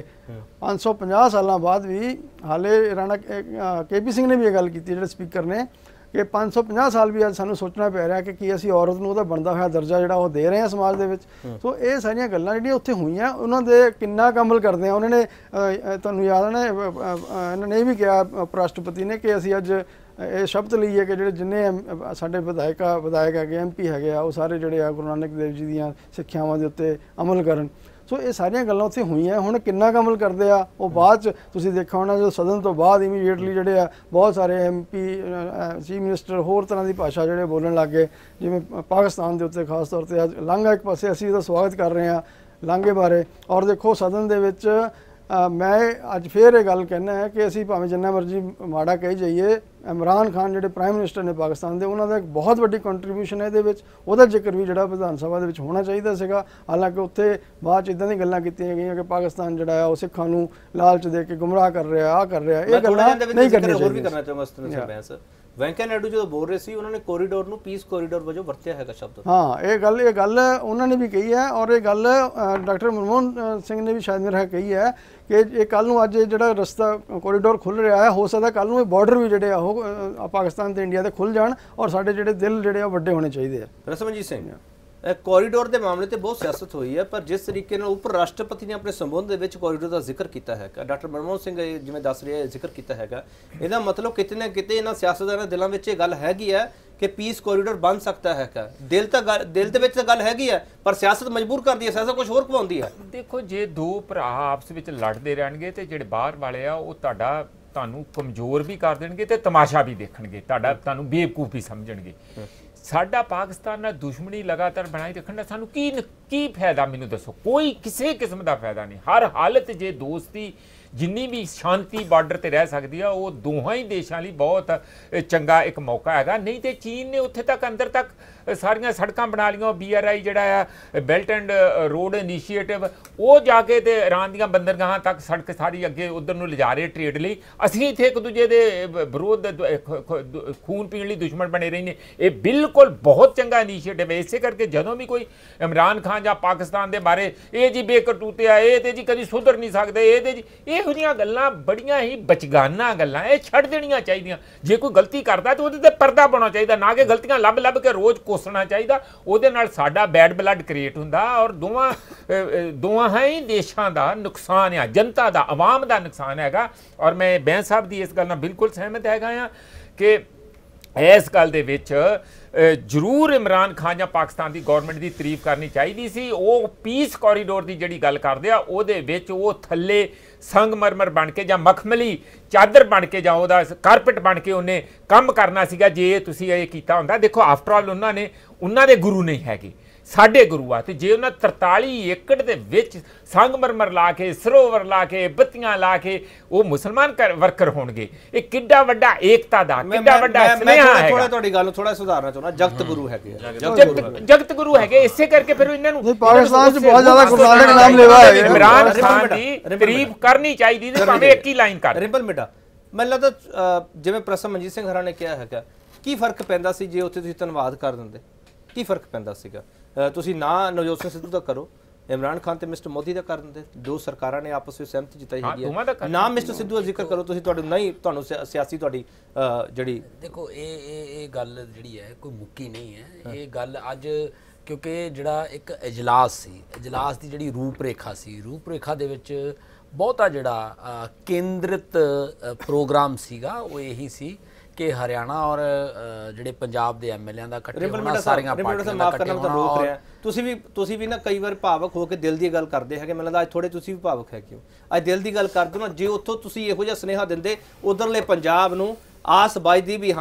550 ਸਾਲਾਂ ਬਾਅਦ ਵੀ ਹਾਲੇ ਰਾਣਾ KP ਸਿੰਘ ਨੇ ਵੀ ਇਹ ਗੱਲ ਕੀਤੀ ਜਿਹੜੇ ਸਪੀਕਰ ਨੇ ਕਿ 550 ਸਾਲ ਵੀ ਅੱਜ ਸਾਨੂੰ ਸੋਚਣਾ ਪੈ ਰਿਹਾ ਕਿ ਕੀ ਅਸੀਂ ਔਰਤ ਨੂੰ ਉਹਦਾ ਬਣਦਾ ਹੋਇਆ ਦਰਜਾ ਜਿਹੜਾ ਉਹ ਦੇ ਰਹੇ ਹਾਂ ਸਮਾਜ ਦੇ ਵਿੱਚ। ਸੋ ਇਹ ਸਾਰੀਆਂ ਗੱਲਾਂ ਜਿਹੜੀਆਂ ਉੱਥੇ ਹੋਈਆਂ ਉਹਨਾਂ ਦੇ ਕਿੰਨਾ ਕੁ ਅਮਲ ਕਰਦੇ ਆ। ਉਹਨਾਂ ਨੇ ਤੁਹਾਨੂੰ ਯਾਦ ਹੈ ਨਾ ਇਹਨਾਂ ਨੇ ਵੀ ਕਿਹਾ ਉਪ ਰਾਸ਼ਟਰਪਤੀ ਨੇ ਕਿ ਅਸੀਂ ਅੱਜ ਇਹ ਸ਼ਬਦ ਲਈਏ ਕਿ ਜਿਹੜੇ ਜਿੰਨੇ ਸਾਡੇ ਵਿਧਾਇਕ ਹੈਗੇ MP ਹੈਗੇ ਆ ਉਹ ਸਾਰੇ ਜਿਹੜੇ ਆ ਗੁਰੂ ਨਾਨਕ ਦੇਵ ਜੀ ਦੀਆਂ ਸਿੱਖਿਆਵਾਂ ਦੇ ਉੱਤੇ ਅਮਲ ਕਰਨ। ਸੋ ਇਹ ਸਾਰੀਆਂ ਗੱਲਾਂ ਉੱਥੇ ਹੋਈਆਂ। ਹੁਣ ਕਿੰਨਾ ਕੁ ਅਮਲ ਕਰਦੇ ਆ ਉਹ ਬਾਅਦ 'ਚ ਤੁਸੀਂ ਦੇਖਿਆ ਹੋਣਾ ਜਦੋਂ ਸਦਨ ਤੋਂ ਬਾਅਦ ਇਮੀਡੀਏਟਲੀ ਜਿਹੜੇ ਆ ਬਹੁਤ ਸਾਰੇ MP ਚੀਫ ਮਿਨਿਸਟਰ ਹੋਰ ਤਰ੍ਹਾਂ ਦੀ ਭਾਸ਼ਾ ਜਿਹੜੇ ਬੋਲਣ ਲੱਗ ਗਏ। ਜਿਵੇਂ ਪਾਕਿਸਤਾਨ ਦੇ ਉੱਤੇ ਖਾਸ ਤੌਰ ਤੇ ਅੱਜ ਲਾਂਘਾ ਇੱਕ ਪਾਸੇ ਅਸੀਂ ਇਹਦਾ ਸਵਾਗਤ ਕਰ ਰਹੇ ਹਾਂ ਲਾਂਘੇ ਬਾਰੇ। ਔਰ ਦੇਖੋ ਸਦਨ ਦੇ ਵਿੱਚ ਮੈਂ ਅੱਜ ਫੇਰ ਇਹ ਗੱਲ ਕਹਿਣਾ ਹੈ ਕਿ ਅਸੀਂ ਭਾਵੇਂ ਜਿੰਨਾ ਮਰਜ਼ੀ ਮਾੜਾ ਕਹੀ ਜਾਈਏ ਇਮਰਾਨ ਖਾਨ ਜਿਹੜੇ ਪ੍ਰਾਈਮ ਮਿਨਿਸਟਰ ਨੇ ਪਾਕਿਸਤਾਨ ਦੇ ਉਹਨਾਂ ਦਾ ਇੱਕ ਬਹੁਤ ਵੱਡੀ ਕੰਟਰੀਬਿਊਸ਼ਨ ਹੈ ਇਹਦੇ ਵਿੱਚ। ਉਹਦਾ ਜ਼ਿਕਰ ਵੀ ਜਿਹੜਾ ਵਿਧਾਨ ਸਭਾ ਦੇ ਵਿੱਚ ਹੋਣਾ ਚਾਹੀਦਾ ਸੀਗਾ। ਹਾਲਾਂਕਿ ਉੱਥੇ ਬਾਅਦ 'ਚ ਇੱਦਾਂ ਦੀਆਂ ਗੱਲਾਂ ਕੀਤੀਆਂ ਗਈਆਂ ਕਿ ਪਾਕਿਸਤਾਨ ਜਿਹੜਾ ਆ ਉਹ ਸਿੱਖਾਂ ਨੂੰ ਲਾਲਚ ਦੇ ਕੇ ਗੁੰਮਰਾਹ ਕਰ ਰਿਹਾ ਆ ਕਰ ਰਿਹਾ। ਇਹ ਗੱਲਾਂ ਨਹੀਂ ਕਰਨੀਆਂ ਚਾਹੀਦੀਆਂ। ਵੈਂਕਈਆ ਨਾਇਡੂ ਜਦੋਂ ਬੋਲ ਰਹੇ ਸੀ ਉਹਨਾਂ ਨੇ ਕੋਰੀਡੋਰ ਨੂੰ ਪੀਸ ਕੋਰੀਡੋਰ ਵਜੋਂ ਵਰਤਿਆ ਹੈਗਾ ਸ਼ਬਦ। ਹਾਂ ਇਹ ਗੱਲ ਉਹਨਾਂ ਨੇ ਵੀ ਕਹੀ ਹੈ ਔਰ ਇਹ ਗੱਲ ਡਾਕਟਰ ਮਨਮੋਹਨ ਸਿੰਘ ਨੇ ਵੀ ਸ਼ਾਇਦ ਮੇਰਾ ਕਹੀ ਹੈ ਕਿ ਇਹ ਕੱਲ ਨੂੰ ਅੱਜ ਜਿਹੜਾ ਰਸਤਾ ਕੋਰੀਡੋਰ ਖੁੱਲ ਰਿਹਾ ਹੈ ਹੋ ਸਕਦਾ ਕੱਲ ਨੂੰ ਇਹ ਬਾਰਡਰ ਵੀ ਜਿਹੜੇ ਆ ਉਹ ਪਾਕਿਸਤਾਨ ਤੇ ਇੰਡੀਆ ਦੇ ਖੁੱਲ ਜਾਣ ਔਰ ਸਾਡੇ ਜਿਹੜੇ ਦਿਲ ਜਿਹੜੇ ਆ ਵੱਡੇ ਹੋਣੇ ਚਾਹੀਦੇ ਆ। ਰਸਮਜੀਤ ਸਿੰਘ ਕੋਰੀਡੋਰ ਦੇ ਮਾਮਲੇ ਤੇ ਬਹੁਤ ਸਿਆਸਤ ਹੋਈ ਹੈ ਪਰ ਜਿਸ ਤਰੀਕੇ ਨਾਲ ਉਪ ਰਾਸ਼ਟਰਪਤੀ ਨੇ ਆਪਣੇ ਸੰਬੋਧਨ ਦੇ ਵਿੱਚ ਕੋਰੀਡੋਰ ਦਾ ਜ਼ਿਕਰ ਕੀਤਾ ਹੈਗਾ ਡਾਕਟਰ ਮਨਮੋਹਨ ਸਿੰਘ ਜਿਵੇਂ ਦੱਸ ਰਿਹਾ ਜ਼ਿਕਰ ਕੀਤਾ ਹੈਗਾ ਇਹਦਾ ਮਤਲਬ ਕਿਤੇ ਨਾ ਕਿਤੇ ਇਹਨਾਂ ਸਿਆਸਤਦਾਨਾਂ ਦੇ ਦਿਲਾਂ ਵਿੱਚ ਇਹ ਗੱਲ ਹੈਗੀ ਹੈ ਕਿ ਪੀਸ ਕੋਰੀਡੋਰ ਬਣ ਸਕਦਾ ਹੈਗਾ। ਦਿਲ ਦੇ ਵਿੱਚ ਤਾਂ ਗੱਲ ਹੈਗੀ ਹੈ ਪਰ ਸਿਆਸਤ ਮਜਬੂਰ ਕਰਦੀ ਹੈ ਸਿਆਸਤ ਕੁਝ ਹੋਰ ਪਵਾਉਂਦੀ ਹੈ। ਦੇਖੋ ਜੇ ਦੋ ਭਰਾ ਆਪਸ ਵਿੱਚ ਲੜਦੇ ਰਹਿਣਗੇ ਤੇ ਜਿਹੜੇ ਬਾਹਰ ਵਾਲੇ ਆ ਉਹ ਤੁਹਾਨੂੰ ਕਮਜ਼ੋਰ ਵੀ ਕਰ ਦੇਣਗੇ ਤੇ ਤਮਾਸ਼ਾ ਵੀ ਦੇਖਣਗੇ ਤੁਹਾਨੂੰ ਬੇਵਕੂਫ ਵੀ ਸਮਝਣਗੇ। ਸਾਡਾ ਪਾਕਿਸਤਾਨ ਨਾਲ ਦੁਸ਼ਮਣੀ ਲਗਾਤਾਰ ਬਣਾਈ ਰੱਖਣ ਦਾ ਸਾਨੂੰ ਕੀ ਫਾਇਦਾ ਮੈਨੂੰ ਦੱਸੋ। ਕੋਈ ਕਿਸੇ ਕਿਸਮ ਦਾ ਫਾਇਦਾ ਨਹੀਂ। ਹਰ ਹਾਲਤ ਜੇ ਦੋਸਤੀ ਜਿੰਨੀ ਵੀ ਸ਼ਾਂਤੀ ਬਾਰਡਰ ਤੇ ਰਹਿ ਸਕਦੀ ਆ ਉਹ ਦੋਹਾਂ ਹੀ ਦੇਸ਼ਾਂ ਲਈ ਬਹੁਤ ਚੰਗਾ ਇੱਕ ਮੌਕਾ ਹੈਗਾ। ਨਹੀਂ ਤੇ ਚੀਨ ਨੇ ਉੱਥੇ ਤੱਕ ਅੰਦਰ ਤੱਕ ਸਾਰੀਆਂ ਸੜਕਾਂ ਬਣਾ ਲਈਆਂ। BRI ਜਿਹੜਾ ਆ ਬੈਲਟ ਐਂਡ ਰੋਡ ਇਨੀਸ਼ੀਏਟਿਵ ਉਹ ਜਾ ਕੇ ਤੇ ਇਰਾਨ ਦੀਆਂ ਬੰਦਰਗਾਹਾਂ ਤੱਕ ਸੜਕ ਸਾਰੀ ਅੱਗੇ ਉਧਰ ਨੂੰ ਲਿਜਾ ਰਹੇ ਟ੍ਰੇਡ ਲਈ। ਅਸੀਂ ਇੱਥੇ ਇੱਕ ਦੂਜੇ ਦੇ ਵਿਰੋਧ ਖੂਨ ਪੀਣ ਲਈ ਦੁਸ਼ਮਣ ਬਣੇ ਰਹੇ ਨੇ। ਇਹ ਬਿਲਕੁਲ ਬਹੁਤ ਚੰਗਾ ਇਨੀਸ਼ੀਏਟਿਵ ਹੈ। ਇਸੇ ਕਰਕੇ ਜਦੋਂ ਵੀ ਕੋਈ ਇਮਰਾਨ ਖਾਨ ਜਾਂ ਪਾਕਿਸਤਾਨ ਦੇ ਬਾਰੇ ਇਹ ਜੀ ਬੇਕਰਤੂਤੇ ਆ ਇਹ ਤੇ ਜੀ ਕਦੀ ਸੁਧਰ ਨਹੀਂ ਸਕਦੇ ਇਹ ਤੇ ਜੀ ਇਹੋ ਜਿਹੀਆਂ ਗੱਲਾਂ ਬੜੀਆਂ ਹੀ ਬਚਗਾਨਾ ਗੱਲਾਂ ਇਹ ਛੱਡ ਦੇਣੀਆਂ ਚਾਹੀਦੀਆਂ। ਜੇ ਕੋਈ ਗਲਤੀ ਕਰਦਾ ਤਾਂ ਉਹਦੇ ਤੇ ਪਰਦਾ ਪਾਉਣਾ ਚਾਹੀਦਾ ਨਾ ਕਿ ਗਲਤੀਆਂ ਲੱਭ ਕੇ ਰੋਜ਼ ਕੋਸਣਾ ਚਾਹੀਦਾ। ਉਹਦੇ ਨਾਲ ਸਾਡਾ ਬੈਡ ਬਲੱਡ ਕ੍ਰੀਏਟ ਹੁੰਦਾ ਔਰ ਦੋਵਾਂ ਹੀ ਦੇਸ਼ਾਂ ਦਾ ਨੁਕਸਾਨ ਆ ਜਨਤਾ ਦਾ ਆਵਾਮ ਦਾ ਨੁਕਸਾਨ ਹੈਗਾ। ਔਰ ਮੈਂ ਬੈਂਸ ਸਾਹਿਬ ਦੀ ਇਸ ਗੱਲ ਨਾਲ ਬਿਲਕੁਲ ਸਹਿਮਤ ਹੈਗਾ ਆ ਕਿ ਇਸ ਗੱਲ ਦੇ ਵਿੱਚ ਜ਼ਰੂਰ ਇਮਰਾਨ ਖਾਨ ਜਾਂ ਪਾਕਿਸਤਾਨ ਦੀ ਗੌਰਮੈਂਟ ਦੀ ਤਾਰੀਫ ਕਰਨੀ ਚਾਹੀਦੀ ਸੀ। ਉਹ ਪੀਸ ਕੋਰੀਡੋਰ ਦੀ ਜਿਹੜੀ ਗੱਲ ਕਰਦੇ ਆ ਉਹਦੇ ਵਿੱਚ ਉਹ ਥੱਲੇ ਸੰਗਮਰਮਰ ਬਣ ਕੇ ਜਾਂ ਮਖਮਲੀ ਚਾਦਰ ਬਣ ਕੇ ਜਾਂ ਉਹਦਾ ਕਾਰਪਟ ਬਣ ਕੇ ਉਹਨੇ ਕੰਮ ਕਰਨਾ ਸੀਗਾ ਜੇ ਤੁਸੀਂ ਇਹ ਕੀਤਾ ਹੁੰਦਾ। ਦੇਖੋ ਆਫਟਰ ਆਲ ਉਹਨਾਂ ਦੇ ਗੁਰੂ ਨਹੀਂ ਹੈਗੇ ਸਾਡੇ ਗੁਰੂ ਆ ਤੇ ਜੇ ਉਹਨਾਂ 43 ਏਕੜ ਦੇ ਵਿੱਚ ਸੰਗਮਰਮਰ ਲਾ ਕੇ ਸਰੋਵਰ ਲਾ ਕੇ ਬੱਤੀਆਂ ਲਾ ਕੇ ਉਹ ਮੁਸਲਮਾਨ ਵਰਕਰ ਹੋਣਗੇ ਇਹ ਕਿੱਡਾ ਵੱਡਾ ਏਕਤਾ ਦਾ ਕਿੱਡਾ ਵੱਡਾ ਸਨੇਹਾ ਹੈ। ਤੁਹਾਡੀ ਗੱਲ ਨੂੰ ਥੋੜਾ ਸੁਧਾਰਨਾ ਚਾਹੁੰਦਾ ਜਗਤ ਗੁਰੂ ਹੈਗੇ ਜਗਤ ਗੁਰੂ ਹੈਗੇ ਇਸੇ ਕਰਕੇ ਫਿਰ ਇਹਨਾਂ ਨੂੰ ਪਾਕਿਸਤਾਨ 'ਚ ਬਹੁਤ ਜ਼ਿਆਦਾ ਗੁਰੂ ਨਾਨਕ ਨਾਮ ਲੈਵਾ ਹੈ। ਇਮਰਾਨ ਖਾਨ ਦੀ ਤਾਰੀਫ ਕਰਨੀ ਚਾਹੀਦੀ ਤੇ ਭਾਵੇਂ ਇੱਕ ਹੀ ਲਾਈਨ ਕਰ। ਰਿੰਪਲ ਮਿੱਡਾ ਮੈਨੂੰ ਲੱਗਦਾ ਜਿਵੇਂ ਪ੍ਰਸਮ ਮਨਜੀਤ ਸਿੰਘ ਹਰਾ ਨੇ ਕਿਹਾ ਹੈਗਾ ਕੀ ਫਰਕ ਪੈਂਦਾ ਸੀ ਜੇ ਉੱਥੇ ਤੁਸੀਂ ਧੰਨਵਾਦ ਕਰ ਦਿੰਦੇ ਕੀ ਫਰਕ ਪੈਂਦਾ ਸੀਗਾ। ਤੁਸੀਂ ਨਾ ਨਵਜੋਤ ਸਿੰਘ ਸਿੱਧੂ ਦਾ ਕਰੋ ਇਮਰਾਨ ਖਾਨ ਤੇ ਮਿਸਟਰ ਮੋਦੀ ਦਾ ਕਰ ਦਿੰਦੇ ਦੋ ਸਰਕਾਰਾਂ ਨੇ ਆਪਸ ਵਿੱਚ ਸਹਿਮਤੀ ਜਿਤਾਈ ਹੈਗੀ ਹੈ ਨਾ ਮਿਸਟਰ ਸਿੱਧੂ ਦਾ ਜ਼ਿਕਰ ਕਰੋ ਤੁਸੀਂ ਤੁਹਾਨੂੰ ਸਿਆਸੀ ਤੁਹਾਡੀ ਜਿਹੜੀ ਦੇਖੋ ਇਹ ਗੱਲ ਜਿਹੜੀ ਹੈ ਕੋਈ ਮੁੱਕੀ ਨਹੀਂ ਹੈ। ਇਹ ਗੱਲ ਅੱਜ ਕਿਉਂਕਿ ਜਿਹੜਾ ਇੱਕ ਇਜਲਾਸ ਸੀ ਇਜਲਾਸ ਦੀ ਜਿਹੜੀ ਰੂਪਰੇਖਾ ਦੇ ਵਿੱਚ ਬਹੁਤਾ ਜਿਹੜਾ ਕੇਂਦਰਿਤ ਪ੍ਰੋਗਰਾਮ ਸੀਗਾ ਉਹ ਇਹੀ ਸੀ ਕਿ ਹਰਿਆਣਾ ਔਰ ਜਿਹੜੇ ਪੰਜਾਬ ਦੇ MLA ਦਾ ਇਕੱਠੇ ਹੋਣਾ ਸਾਰੀਆਂ ਪਾਰਟੀਆਂ ਦਾ ਇਕੱਠੇ ਹੋਣਾ। ਤੁਸੀਂ ਵੀ ਨਾ ਕਈ ਵਾਰ ਭਾਵਕ ਹੋ ਕੇ ਦਿਲ ਦੀ ਗੱਲ ਕਰਦੇ ਹੈਗੇ ਮੈਨੂੰ ਲੱਗਦਾ ਅੱਜ ਥੋੜੇ ਤੁਸੀਂ ਵੀ ਭਾਵਕ ਹੈਗੇ ਹੋ ਅੱਜ ਦਿਲ ਦੀ ਗੱਲ ਕਰਦੇ ਹੋ ਨਾ ਜੇ ਉੱਥੋਂ ਤੁਸੀਂ ਇਹੋ ਜਿਹਾ ਸੁਨੇਹਾ ਦਿੰਦੇ ਉਧਰਲੇ ਪੰਜਾਬ ਨੂੰ ਆਸ ਵੱਜਦੀ ਵੀ ਹਾਂ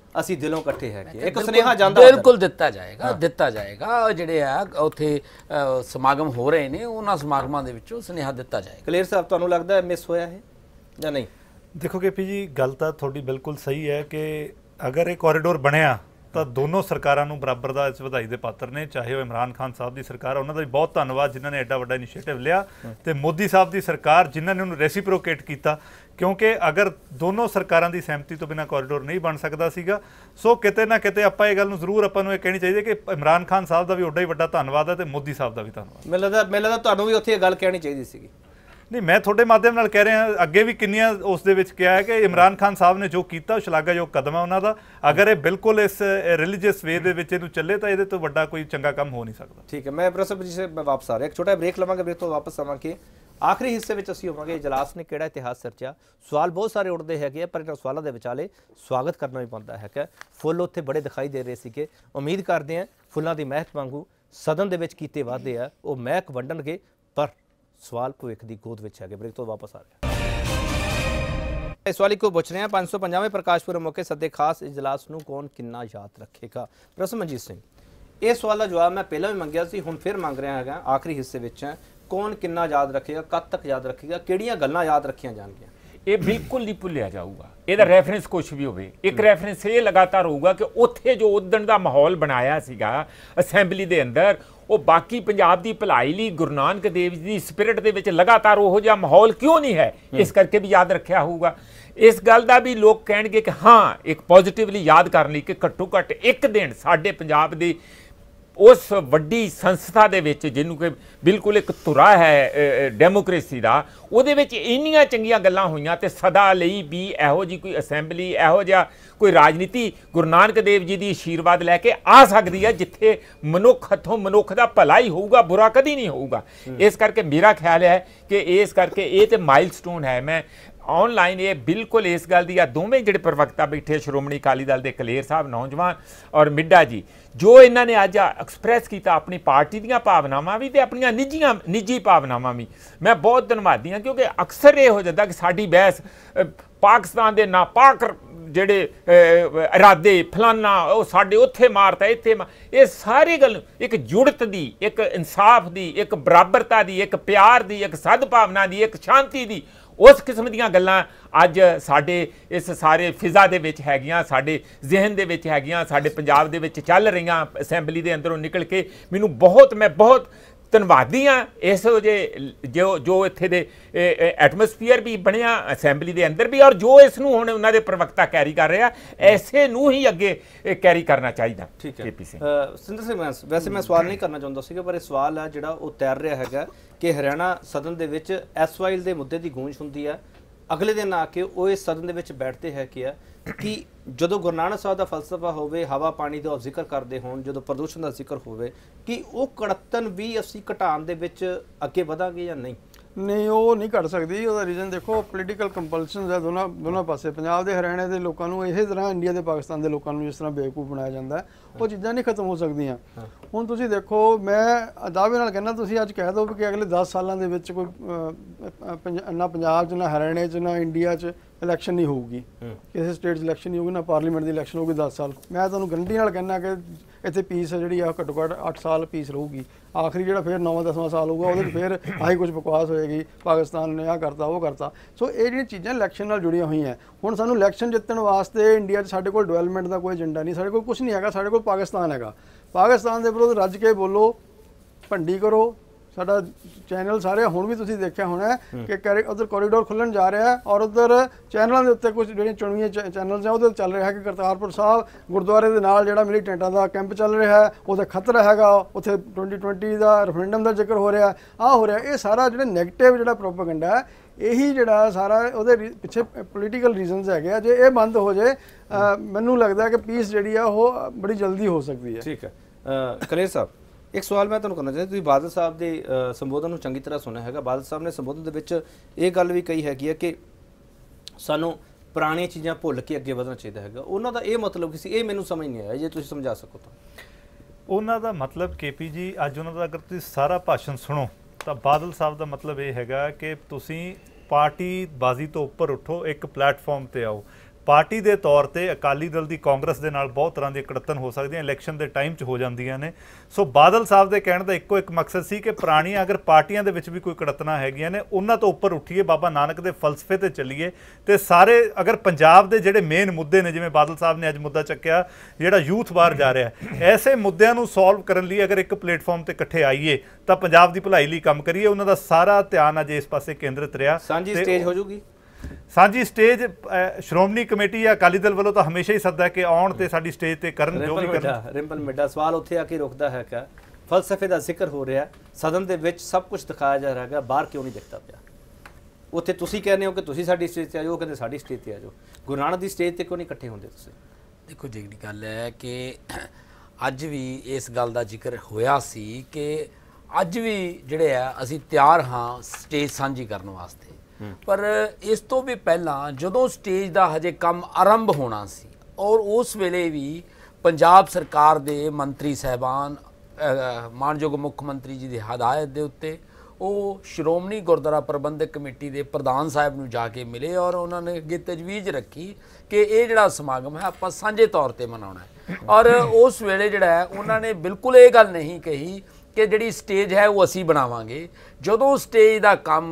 ਅਸੀਂ ਦਿਲੋਂ ਇਕੱਠੇ ਹੈਗੇ। ਇੱਕ ਸੁਨੇਹਾ ਜਾਂਦਾ ਬਿਲਕੁਲ ਦਿੱਤਾ ਜਾਏਗਾ ਜਿਹੜੇ ਆ ਉੱਥੇ ਸਮਾਗਮ ਹੋ ਰਹੇ ਨੇ ਉਹਨਾਂ ਸਮਾਗਮਾਂ ਦੇ ਵਿੱਚੋਂ ਸੁਨੇਹਾ ਦਿੱਤਾ ਜਾਏਗਾ। ਕਲੀਅਰ ਸਾਹਿਬ, ਤੁਹਾਨੂੰ ਲੱਗਦਾ ਹੈ ਮਿਸ ਹੋਇਆ ਹੈ ਜਾਂ ਨਹੀਂ? ਦੇਖੋ KP ਜੀ, ਗੱਲ ਤਾਂ ਤੁਹਾਡੀ ਬਿਲਕੁਲ ਸਹੀ ਹੈ ਕਿ ਅਗਰ ਇਹ ਕੋਰੀਡੋਰ ਬਣਿਆ ਤਾਂ ਦੋਨੋਂ ਸਰਕਾਰਾਂ ਨੂੰ ਬਰਾਬਰ ਦਾ ਇਸ ਵਧਾਈ ਦੇ ਪਾਤਰ ਨੇ, ਚਾਹੇ ਉਹ ਇਮਰਾਨ ਖਾਨ ਸਾਹਿਬ ਦੀ ਸਰਕਾਰ, ਉਹਨਾਂ ਦਾ ਵੀ ਬਹੁਤ ਧੰਨਵਾਦ ਜਿਨ੍ਹਾਂ ਨੇ ਐਡਾ ਵੱਡਾ ਇਨੀਸ਼ੀਏਟਿਵ ਲਿਆ, ਤੇ ਮੋਦੀ ਸਾਹਿਬ ਦੀ ਸਰਕਾਰ ਜਿਨ੍ਹਾਂ ਨੇ ਉਹਨੂੰ ਰੈਸੀਪਰੋਕੇਟ ਕੀਤਾ, ਕਿਉਂਕਿ ਅਗਰ ਦੋਨੋਂ ਸਰਕਾਰਾਂ ਦੀ ਸਹਿਮਤੀ ਤੋਂ ਬਿਨਾਂ ਕੋਰੀਡੋਰ ਨਹੀਂ ਬਣ ਸਕਦਾ ਸੀਗਾ। ਸੋ ਕਿਤੇ ਨਾ ਕਿਤੇ ਆਪਾਂ ਇਹ ਗੱਲ ਨੂੰ ਜ਼ਰੂਰ ਆਪਾਂ ਨੂੰ ਇਹ ਕਹਿਣੀ ਚਾਹੀਦੀ ਕਿ ਇਮਰਾਨ ਖਾਨ ਸਾਹਿਬ ਦਾ ਵੀ ਉੱਡਾ ਹੀ ਵੱਡਾ ਧੰਨਵਾਦ ਹੈ ਤੇ ਮੋਦੀ ਸਾਹਿਬ ਦਾ ਵੀ ਧੰਨਵਾਦ। ਮੈਨੂੰ ਲੱਗਦਾ ਤੁਹਾਨੂੰ ਵੀ ਉੱਥੇ ਇਹ ਗੱਲ ਕਹਿਣੀ ਚਾਹੀਦੀ ਸੀਗੀ। ਨਹੀਂ, ਮੈਂ ਤੁਹਾਡੇ ਮਾਧਿਅਮ ਨਾਲ ਕਹਿ ਰਿਹਾ, ਅੱਗੇ ਵੀ ਕਿੰਨੀਆਂ ਉਸ ਦੇ ਵਿੱਚ ਕਿਹਾ ਹੈ ਕਿ ਇਮਰਾਨ ਖਾਨ ਸਾਹਿਬ ਨੇ ਜੋ ਕੀਤਾ ਉਹ ਸ਼ਲਾਘਾਯੋਗ ਕਦਮ ਹੈ ਉਹਨਾਂ ਦਾ। ਅਗਰ ਇਹ ਬਿਲਕੁਲ ਇਸ ਰਿਲੀਜੀਅਸ ਵੇ ਦੇ ਵਿੱਚ ਇਹਨੂੰ ਚੱਲੇ ਤਾਂ ਇਹਦੇ ਤੋਂ ਵੱਡਾ ਕੋਈ ਚੰਗਾ ਕੰਮ ਹੋ ਨਹੀਂ ਸਕਦਾ। ਠੀਕ ਹੈ, ਮੈਂ ਪ੍ਰੋਫੈਸਰ ਜੀ ਸੇ ਮੈਂ ਵਾਪਸ ਆ ਰਿਹਾ, ਇੱਕ ਛੋਟਾ ਬ੍ਰੇਕ ਲਵਾਂਗੇ, ਬ੍ਰੇਕ ਤੋਂ ਵਾਪਸ ਆਵਾਂਗੇ। ਆਖਰੀ ਹਿੱਸੇ ਵਿੱਚ ਅਸੀਂ ਹੋਵਾਂਗੇ ਇਜਲਾਸ ਨੇ ਕਿਹੜਾ ਇਤਿਹਾਸ ਸਿਰਜਿਆ। ਸਵਾਲ ਬਹੁਤ ਸਾਰੇ ਉੱਠਦੇ ਹੈਗੇ ਪਰ ਇਹਨਾਂ ਸਵਾਲਾਂ ਦੇ ਵਿਚਾਲੇ ਸਵਾਗਤ ਕਰਨਾ ਵੀ ਪੈਂਦਾ ਹੈਗਾ। ਫੁੱਲ ਉੱਥੇ ਬੜੇ ਦਿਖਾਈ ਦੇ ਰਹੇ ਸੀਗੇ, ਉਮੀਦ ਕਰਦੇ ਹਾਂ ਫੁੱਲਾਂ ਦੀ ਮਹਿਕ ਵਾਂਗੂ ਸਦਨ ਦੇ ਵਿੱਚ ਕੀਤੇ ਵਾਅਦੇ ਆ ਉਹ ਮਹਿਕ ਵੰਡਣਗੇ, ਪਰ ਸਵਾਲ ਭਵਿੱਖ ਦੀ ਗੋਦ ਵਿੱਚ ਹੈਗੇ। ਬ੍ਰੇਕ ਤੋਂ ਵਾਪਸ ਆ ਰਿਹਾ। ਇਸ ਸਵਾਲ ਕੋ ਪੁੱਛ ਰਹੇ ਹਾਂ, 550ਵੇਂ ਪ੍ਰਕਾਸ਼ ਪੁਰਬ ਮੌਕੇ ਸੱਦੇ ਖਾਸ ਇਜਲਾਸ ਨੂੰ ਕੌਣ ਕਿੰਨਾ ਯਾਦ ਰੱਖੇਗਾ? ਪ੍ਰੋਫੈਸਰ ਮਨਜੀਤ ਸਿੰਘ, ਇਹ ਸਵਾਲ ਦਾ ਜਵਾਬ ਮੈਂ ਪਹਿਲਾਂ ਵੀ ਮੰਗਿਆ ਸੀ, ਹੁਣ ਫਿਰ ਮੰਗ ਰਿਹਾ ਹੈਗਾ। ਆਖਰੀ ਹਿੱਸੇ ਵਿੱਚ ਕੌਣ ਕਿੰਨਾ ਯਾਦ ਰੱਖੇਗਾ, ਕਦ ਤੱਕ ਯਾਦ ਰੱਖੇਗਾ, ਕਿਹੜੀਆਂ ਗੱਲਾਂ ਯਾਦ ਰੱਖੀਆਂ ਜਾਣਗੀਆਂ? ਇਹ ਬਿਲਕੁਲ ਨਹੀਂ ਭੁੱਲਿਆ ਜਾਊਗਾ। ਇਹਦਾ ਰੈਫਰੈਂਸ ਕੁਝ ਵੀ ਹੋਵੇ, ਇੱਕ ਰੈਫਰੈਂਸ ਇਹ ਲਗਾਤਾਰ ਹੋਊਗਾ ਕਿ ਉੱਥੇ ਜੋ ਉਦਣ ਦਾ ਮਾਹੌਲ ਬਣਾਇਆ ਸੀਗਾ ਅਸੈਂਬਲੀ ਦੇ ਅੰਦਰ, ਉਹ ਬਾਕੀ ਪੰਜਾਬ ਦੀ ਭਲਾਈ ਲਈ ਗੁਰੂ ਨਾਨਕ ਦੇਵ ਜੀ ਦੀ ਸਪਿਰਿਟ ਦੇ ਵਿੱਚ ਲਗਾਤਾਰ ਉਹੋ ਜਿਹਾ ਮਾਹੌਲ ਕਿਉਂ ਨਹੀਂ ਹੈ, ਇਸ ਕਰਕੇ ਵੀ ਯਾਦ ਰੱਖਿਆ ਹੋਊਗਾ। ਇਸ ਗੱਲ ਦਾ ਵੀ ਲੋਕ ਕਹਿਣਗੇ ਕਿ ਹਾਂ, ਇੱਕ ਪੋਜ਼ਿਟਿਵਲੀ ਯਾਦ ਕਰਨ ਲਈ ਕਿ ਘੱਟੋ ਘੱਟ ਇੱਕ ਦਿਨ ਸਾਡੇ ਪੰਜਾਬ ਦੀ ਉਸ ਵੱਡੀ ਸੰਸਥਾ ਦੇ ਵਿੱਚ ਜਿਹਨੂੰ ਕਿ ਬਿਲਕੁਲ ਇੱਕ ਧੁਰਾ ਹੈ ਡੈਮੋਕ੍ਰੇਸੀ ਦਾ, ਉਹਦੇ ਵਿੱਚ ਇੰਨੀਆਂ ਚੰਗੀਆਂ ਗੱਲਾਂ ਹੋਈਆਂ ਤੇ ਸਦਾ ਲਈ ਵੀ ਇਹੋ ਜਿਹੀ ਕੋਈ ਅਸੈਂਬਲੀ, ਇਹੋ ਜਿਹਾ ਕੋਈ ਰਾਜਨੀਤੀ ਗੁਰੂ ਨਾਨਕ ਦੇਵ ਜੀ ਦੀ ਆਸ਼ੀਰਵਾਦ ਲੈ ਕੇ ਆ ਸਕਦੀ ਹੈ ਜਿੱਥੇ ਮਨੁੱਖ ਹੱਥੋਂ ਮਨੁੱਖ ਦਾ ਭਲਾ ਹੀ ਹੋਊਗਾ, ਬੁਰਾ ਕਦੀ ਨਹੀਂ ਹੋਊਗਾ। ਇਸ ਕਰਕੇ ਮੇਰਾ ਖਿਆਲ ਹੈ ਕਿ ਇਸ ਕਰਕੇ ਇਹ ਤੇ ਮਾਈਲਸਟੋਨ ਹੈ। ਮੈਂ ਆਨਲਾਈਨ ਇਹ ਬਿਲਕੁਲ ਇਸ ਗੱਲ ਦੀ ਆ, ਦੋਵੇਂ ਜਿਹੜੇ ਪ੍ਰਵਕਤਾ ਬੈਠੇ ਸ਼੍ਰੋਮਣੀ ਅਕਾਲੀ ਦਲ ਦੇ ਕਲੇਰ ਸਾਹਿਬ ਨੌਜਵਾਨ ਔਰ ਮਿੱਡਾ ਜੀ, ਜੋ ਇਹਨਾਂ ਨੇ ਅੱਜ ਐਕਸਪ੍ਰੈਸ ਕੀਤਾ ਆਪਣੀ ਪਾਰਟੀ ਦੀਆਂ ਭਾਵਨਾਵਾਂ ਵੀ ਤੇ ਆਪਣੀਆਂ ਨਿੱਜੀ ਭਾਵਨਾਵਾਂ ਵੀ, ਮੈਂ ਬਹੁਤ ਧੰਨਵਾਦੀ ਹਾਂ। ਕਿਉਂਕਿ ਅਕਸਰ ਇਹ ਹੋ ਜਾਂਦਾ ਕਿ ਸਾਡੀ ਬਹਿਸ ਪਾਕਿਸਤਾਨ ਦੇ ਨਾਪਾਕ ਜਿਹੜੇ ਇਰਾਦੇ ਫਲਾਨਾ, ਉਹ ਸਾਡੇ ਉੱਥੇ ਮਾਰਤਾ ਇੱਥੇ ਇਹ ਸਾਰੀ ਗੱਲ ਇੱਕ ਜੁੜਤ ਦੀ, ਇੱਕ ਇਨਸਾਫ ਦੀ, ਇੱਕ ਬਰਾਬਰਤਾ ਦੀ, ਇੱਕ ਪਿਆਰ ਦੀ, ਇੱਕ ਸਦਭਾਵਨਾ ਦੀ, ਇੱਕ ਸ਼ਾਂਤੀ ਦੀ, ਉਸ ਕਿਸਮ ਦੀਆਂ ਗੱਲਾਂ ਅੱਜ ਸਾਡੇ ਇਸ ਸਾਰੇ ਫਿਜ਼ਾ ਦੇ ਵਿੱਚ ਹੈਗੀਆਂ, ਸਾਡੇ ਜ਼ਿਹਨ ਦੇ ਵਿੱਚ ਹੈਗੀਆਂ, ਸਾਡੇ ਪੰਜਾਬ ਦੇ ਵਿੱਚ ਚੱਲ ਰਹੀਆਂ ਅਸੈਂਬਲੀ ਦੇ ਅੰਦਰੋਂ ਨਿਕਲ ਕੇ। ਮੈਂ ਬਹੁਤ ਧੰਨਵਾਦੀ ਹਾਂ ਇਸ ਜੋ ਇੱਥੇ ਦੇ ਐਟਮੋਸਫੀਅਰ ਵੀ ਬਣਿਆ ਅਸੈਂਬਲੀ ਦੇ ਅੰਦਰ ਵੀ, ਔਰ ਜੋ ਇਸ ਨੂੰ ਹੁਣ ਉਹਨਾਂ ਦੇ ਪ੍ਰਵਕਤਾ ਕੈਰੀ ਕਰ ਰਿਹਾ, ਐਸੇ ਨੂੰ ਹੀ ਅੱਗੇ ਕੈਰੀ ਕਰਨਾ ਚਾਹੀਦਾ। ਠੀਕ ਹੈ ਸਿੰਦਰ ਸਿੰਘ, ਵੈਸੇ ਮੈਂ ਸਵਾਲ ਨਹੀਂ ਕਰਨਾ ਚਾਹੁੰਦਾ ਸੀਗਾ, ਪਰ ਇਹ ਸਵਾਲ ਹੈ ਜਿਹੜਾ ਉਹ ਤੈਰ ਰਿਹਾ ਹੈਗਾ ਕਿ ਹਰਿਆਣਾ ਸਦਨ ਦੇ ਵਿੱਚ ਐਸਵਾਈਲ ਦੇ ਮੁੱਦੇ ਦੀ ਗੂੰਜ ਹੁੰਦੀ ਹੈ, ਅਗਲੇ ਦਿਨ ਆ ਕੇ ਉਹ ਇਸ ਸਦਨ ਦੇ ਵਿੱਚ ਬੈਠਦੇ ਹੈ ਕਿ ਜਦੋਂ ਗੁਰੂ ਨਾਨਕ ਸਾਹਿਬ ਦਾ ਫਲਸਫਾ ਹੋਵੇ, ਹਵਾ ਪਾਣੀ ਦਾ ਜ਼ਿਕਰ ਕਰਦੇ ਹੋਣ, ਜਦੋਂ ਪ੍ਰਦੂਸ਼ਣ ਦਾ ਜ਼ਿਕਰ ਹੋਵੇ, ਕਿ ਉਹ ਕੜੱਤਨ ਵੀ ਅਸੀਂ ਘਟਾਉਣ ਦੇ ਵਿੱਚ ਅੱਗੇ ਵਧਾਂਗੇ ਜਾਂ ਨਹੀਂ? ਨਹੀਂ, ਉਹ ਨਹੀਂ ਘਟ ਸਕਦੀ। ਉਹਦਾ ਰੀਜ਼ਨ ਦੇਖੋ, ਪੋਲੀਟੀਕਲ ਕੰਪਲਸ਼ਨਸ ਹੈ ਦੋਨਾਂ ਪਾਸੇ। ਪੰਜਾਬ ਦੇ ਹਰਿਆਣੇ ਦੇ ਲੋਕਾਂ ਨੂੰ ਇਸੇ ਤਰ੍ਹਾਂ ਇੰਡੀਆ ਦੇ ਪਾਕਿਸਤਾਨ ਦੇ ਲੋਕਾਂ ਨੂੰ ਜਿਸ ਤਰ੍ਹਾਂ ਬੇਵਕੂਫ ਬਣਾਇਆ ਜਾਂਦਾ, ਉਹ ਚੀਜ਼ਾਂ ਨਹੀਂ ਖਤਮ ਹੋ ਸਕਦੀਆਂ। ਹੁਣ ਤੁਸੀਂ ਦੇਖੋ, ਮੈਂ ਦਾਅਵੇ ਨਾਲ ਕਹਿੰਦਾ, ਤੁਸੀਂ ਅੱਜ ਕਹਿ ਦਿਓ ਕਿ ਅਗਲੇ 10 ਸਾਲਾਂ ਦੇ ਵਿੱਚ ਕੋਈ ਨਾ ਪੰਜਾਬ 'ਚ, ਨਾ ਹਰਿਆਣੇ 'ਚ, ਨਾ ਇੰਡੀਆ 'ਚ ਇਲੈਕਸ਼ਨ ਨਹੀਂ ਹੋਊਗੀ, ਕਿਸੇ ਸਟੇਟ 'ਚ ਇਲੈਕਸ਼ਨ ਨਹੀਂ ਹੋਊਗੀ, ਨਾ ਪਾਰਲੀਮੈਂਟ ਦੀ ਇਲੈਕਸ਼ਨ ਹੋਊਗੀ 10 ਸਾਲ। ਮੈਂ ਤੁਹਾਨੂੰ ਗਰੰਟੀ ਨਾਲ ਕਹਿੰਦਾ ਕਿ ਇੱਥੇ ਪੀਸ ਜਿਹੜੀ ਆ ਘੱਟੋ ਘੱਟ 8 ਸਾਲ ਪੀਸ ਰਹੂਗੀ। ਆਖਰੀ ਜਿਹੜਾ ਫਿਰ 9ਵਾਂ-10ਵਾਂ ਸਾਲ ਹੋਊਗਾ ਉਹਦੇ 'ਚ ਫਿਰ ਆਹੀ ਕੁਝ ਬਕਵਾਸ ਹੋਏਗੀ, ਪਾਕਿਸਤਾਨ ਨੇ ਆਹ ਕਰਤਾ ਉਹ ਕਰਤਾ। ਸੋ ਇਹ ਜਿਹੜੀਆਂ ਚੀਜ਼ਾਂ ਇਲੈਕਸ਼ਨ ਨਾਲ ਜੁੜੀਆਂ ਹੋਈਆਂ। ਹੁਣ ਸਾਨੂੰ ਇਲੈਕਸ਼ਨ ਜਿੱਤਣ ਵਾਸਤੇ ਇੰਡੀਆ 'ਚ ਸਾਡੇ ਕੋਲ ਡਿਵੈਲਪਮੈਂਟ ਦਾ ਕੋਈ ਏਜੰਡਾ ਨਹੀਂ, ਸਾਡੇ ਕੋਲ ਕੁਝ ਨਹੀਂ ਹੈਗਾ, ਸਾਡੇ ਕੋਲ ਪਾਕਿਸਤਾਨ ਹੈਗਾ। ਪਾਕਿਸਤਾਨ ਦੇ ਵਿਰੁੱਧ ਰੱਜ ਕੇ ਬੋਲੋ, ਭੰਡੀ ਕਰੋ। ਸਾਡਾ ਚੈਨਲ ਸਾਰੇ ਹੁਣ ਵੀ ਤੁਸੀਂ ਦੇਖਿਆ ਹੋਣਾ ਕਿ ਉਧਰ ਕੋਰੀਡੋਰ ਖੁੱਲਣ ਜਾ ਰਿਹਾ ਹੈ, ਔਰ ਉਧਰ ਚੈਨਲਾਂ ਦੇ ਉੱਤੇ ਕੁਝ ਜਿਹੜੀਆਂ ਚੁਣਵੀਆਂ ਚੈਨਲਸ ਆ ਉਹਦੇ ਚੱਲ ਰਿਹਾ ਹੈ ਕਿ ਕਰਤਾਰਪੁਰ ਸਾਹਿਬ ਗੁਰਦੁਆਰੇ ਦੇ ਨਾਲ ਜਿਹੜਾ ਮਿਲੀਟੈਂਟਾਂ ਦਾ ਕੈਂਪ ਚੱਲ ਰਿਹਾ ਹੈ, ਉਹਦਾ ਖਤਰਾ ਹੈਗਾ, ਉੱਥੇ 2020 ਦਾ ਰੈਫਰੈਂਡਮ ਦਾ ਜ਼ਿਕਰ ਹੋ ਰਿਹਾ, ਹੋ ਰਿਹਾ। ਇਹ ਸਾਰਾ ਜਿਹੜਾ ਨੈਗੇਟਿਵ ਜਿਹੜਾ ਪ੍ਰੋਪੇਗੈਂਡਾ ਹੈ, ਇਹੀ ਜਿਹੜਾ ਸਾਰਾ ਉਹਦੇ ਪਿੱਛੇ ਪੋਲੀਟੀਕਲ ਰੀਜ਼ਨਸ ਹੈਗੇ ਆ। ਜੇ ਇਹ ਬੰਦ ਹੋ ਜਾਏ, ਮੈਨੂੰ ਲੱਗਦਾ ਕਿ ਪੀਸ ਜਿਹੜੀ ਆ ਉਹ ਬੜੀ ਜਲਦੀ ਹੋ ਸਕਦੀ ਹੈ। ਠੀਕ ਹੈ ਕਲੇਰ ਸਾਹਿਬ, ਇੱਕ ਸਵਾਲ ਮੈਂ ਤੁਹਾਨੂੰ ਕਰਨਾ ਚਾਹੁੰਦਾ। ਤੁਸੀਂ ਬਾਦਲ ਸਾਹਿਬ ਦੇ ਸੰਬੋਧਨ ਨੂੰ ਚੰਗੀ ਤਰ੍ਹਾਂ ਸੁਣਿਆ ਹੈਗਾ। ਬਾਦਲ ਸਾਹਿਬ ਨੇ ਸੰਬੋਧਨ ਦੇ ਵਿੱਚ ਇਹ ਗੱਲ ਵੀ ਕਹੀ ਹੈਗੀ ਹੈ ਕਿ ਸਾਨੂੰ ਪੁਰਾਣੀਆਂ ਚੀਜ਼ਾਂ ਭੁੱਲ ਕੇ ਅੱਗੇ ਵਧਣਾ ਚਾਹੀਦਾ ਹੈਗਾ। ਉਹਨਾਂ ਦਾ ਇਹ ਮਤਲਬ ਕੀ ਸੀ, ਇਹ ਮੈਨੂੰ ਸਮਝ ਨਹੀਂ ਆਇਆ, ਜੇ ਤੁਸੀਂ ਸਮਝਾ ਸਕੋ ਤਾਂ। ਉਹਨਾਂ ਦਾ ਮਤਲਬ KP ਜੀ, ਅੱਜ ਉਹਨਾਂ ਦਾ ਅਗਰ ਤੁਸੀਂ ਸਾਰਾ ਭਾਸ਼ਣ ਸੁਣੋ ਤਾਂ ਬਾਦਲ ਸਾਹਿਬ ਦਾ ਮਤਲਬ ਇਹ ਹੈਗਾ ਕਿ ਤੁਸੀਂ ਪਾਰਟੀ ਬਾਜ਼ੀ ਤੋਂ ਉੱਪਰ ਉੱਠੋ, ਇੱਕ ਪਲੇਟਫਾਰਮ ਤੇ ਆਓ। ਪਾਰਟੀ ਦੇ ਤੌਰ ਤੇ ਅਕਾਲੀ ਦਲ ਦੀ ਕਾਂਗਰਸ ਦੇ ਨਾਲ ਬਹੁਤ ਤਰ੍ਹਾਂ ਦੀ ਕੜਤਨ ਹੋ ਸਕਦੀਆਂ, ਇਲੈਕਸ਼ਨ ਦੇ ਟਾਈਮ 'ਚ ਹੋ ਜਾਂਦੀਆਂ ਨੇ। ਸੋ ਬਾਦਲ ਸਾਹਿਬ ਦੇ ਕਹਿਣ ਦਾ ਇੱਕੋ ਇੱਕ ਮਕਸਦ ਸੀ ਕਿ ਪੁਰਾਣੀਆਂ ਅਗਰ ਪਾਰਟੀਆਂ ਦੇ ਵਿੱਚ ਵੀ ਕੋਈ ਕੜਤਨਾਂ ਹੈਗੀਆਂ ਨੇ ਉਹਨਾਂ ਤੋਂ ਉੱਪਰ ਉੱਠੀਏ, ਬਾਬਾ ਨਾਨਕ ਦੇ ਫਲਸਫੇ ਤੇ ਚੱਲੀਏ ਤੇ ਸਾਰੇ ਅਗਰ ਪੰਜਾਬ ਦੇ ਜਿਹੜੇ ਮੇਨ ਮੁੱਦੇ ਨੇ, ਜਿਵੇਂ ਬਾਦਲ ਸਾਹਿਬ ਨੇ ਅੱਜ ਮੁੱਦਾ ਚੱਕਿਆ ਜਿਹੜਾ ਯੂਥ ਬਾਹਰ ਜਾ ਰਿਹਾ, ਐਸੇ ਮੁੱਦਿਆਂ ਨੂੰ ਸੋਲਵ ਕਰਨ ਲਈ ਅਗਰ ਇੱਕ ਪਲੇਟਫਾਰਮ ਤੇ ਇਕੱਠੇ ਆਈਏ ਤਾਂ ਪੰਜਾਬ ਦੀ ਭਲਾਈ ਲਈ ਕੰਮ ਕਰੀਏ। ਉਹਨਾਂ ਦਾ ਸਾਰਾ ਧਿਆਨ ਅੱਜ ਇਸ ਪਾਸੇ ਕੇਂਦਰਿਤ ਰਿਹਾ। ਸਾਂਝੀ ਸਟੇਜ ਹੋ ਜੂਗੀ, ਸਾਂਝੀ ਸਟੇਜ ਸ਼੍ਰੋਮਣੀ ਕਮੇਟੀ ਜਾਂ ਅਕਾਲੀ ਦਲ ਵੱਲੋਂ ਤਾਂ ਹਮੇਸ਼ਾ ਹੀ ਸੱਦਾ ਕਿ ਆਉਣ ਤੇ ਸਾਡੀ ਸਟੇਜ ਤੇ ਕਰਨ ਜੋ ਵੀ ਕਰਨ। ਰਿੰਪਲ ਮਿੱਡਾ ਸਵਾਲ ਉੱਥੇ ਆ ਕੇ ਰੁਕਦਾ ਹੈ ਕਿ ਫਲਸਫੇ ਦਾ ਜ਼ਿਕਰ ਹੋ ਰਿਹਾ, ਸਦਨ ਦੇ ਵਿੱਚ ਸਭ ਕੁਝ ਦਿਖਾਇਆ ਜਾ ਰਿਹਾ ਹੈ, ਬਾਹਰ ਕਿਉਂ ਨਹੀਂ ਦਿਖਦਾ ਪਿਆ? ਉੱਥੇ ਤੁਸੀਂ ਕਹਿੰਦੇ ਹੋ ਕਿ ਤੁਸੀਂ ਸਾਡੀ ਸਟੇਜ ਤੇ ਆ ਜਾਓ, ਉਹ ਕਹਿੰਦੇ ਸਾਡੀ ਸਟੇਜ ਤੇ ਆ ਜਾਓ। ਗੁਰੂ ਨਾਨਕ ਦੀ ਸਟੇਜ ਤੇ ਕਿਉਂ ਨਹੀਂ ਇਕੱਠੇ ਹੁੰਦੇ ਤੁਸੀਂ? ਦੇਖੋ ਜਿਹੜੀ ਗੱਲ ਹੈ ਕਿ ਅੱਜ ਵੀ ਇਸ ਗੱਲ ਦਾ ਜ਼ਿਕਰ ਹੋਇਆ ਸੀ ਕਿ ਅੱਜ ਵੀ ਜਿਹੜੇ ਆ ਅਸੀਂ ਤਿਆਰ ਹਾਂ ਸਟੇਜ ਸਾਂਝੀ ਕਰਨ ਵਾਸਤੇ, ਪਰ ਇਸ ਤੋਂ ਵੀ ਪਹਿਲਾਂ ਜਦੋਂ ਸਟੇਜ ਦਾ ਹਜੇ ਕੰਮ ਆਰੰਭ ਹੋਣਾ ਸੀ ਔਰ ਉਸ ਵੇਲੇ ਵੀ ਪੰਜਾਬ ਸਰਕਾਰ ਦੇ ਮੰਤਰੀ ਸਾਹਿਬਾਨ ਮਾਨਯੋਗ ਮੁੱਖ ਮੰਤਰੀ ਜੀ ਦੀ ਹਦਾਇਤ ਦੇ ਉੱਤੇ ਉਹ ਸ਼੍ਰੋਮਣੀ ਗੁਰਦੁਆਰਾ ਪ੍ਰਬੰਧਕ ਕਮੇਟੀ ਦੇ ਪ੍ਰਧਾਨ ਸਾਹਿਬ ਨੂੰ ਜਾ ਕੇ ਮਿਲੇ ਔਰ ਉਹਨਾਂ ਨੇ ਅੱਗੇ ਤਜਵੀਜ਼ ਰੱਖੀ ਕਿ ਇਹ ਜਿਹੜਾ ਸਮਾਗਮ ਹੈ ਆਪਾਂ ਸਾਂਝੇ ਤੌਰ ਤੇ ਮਨਾਉਣਾ ਹੈ। ਔਰ ਉਸ ਵੇਲੇ ਜਿਹੜਾ ਹੈ ਉਹਨਾਂ ਨੇ ਬਿਲਕੁਲ ਇਹ ਗੱਲ ਨਹੀਂ ਕਹੀ ਕਿ ਜਿਹੜੀ ਸਟੇਜ ਹੈ ਉਹ ਅਸੀਂ ਬਣਾਵਾਂਗੇ। ਜਦੋਂ ਸਟੇਜ ਦਾ ਕੰਮ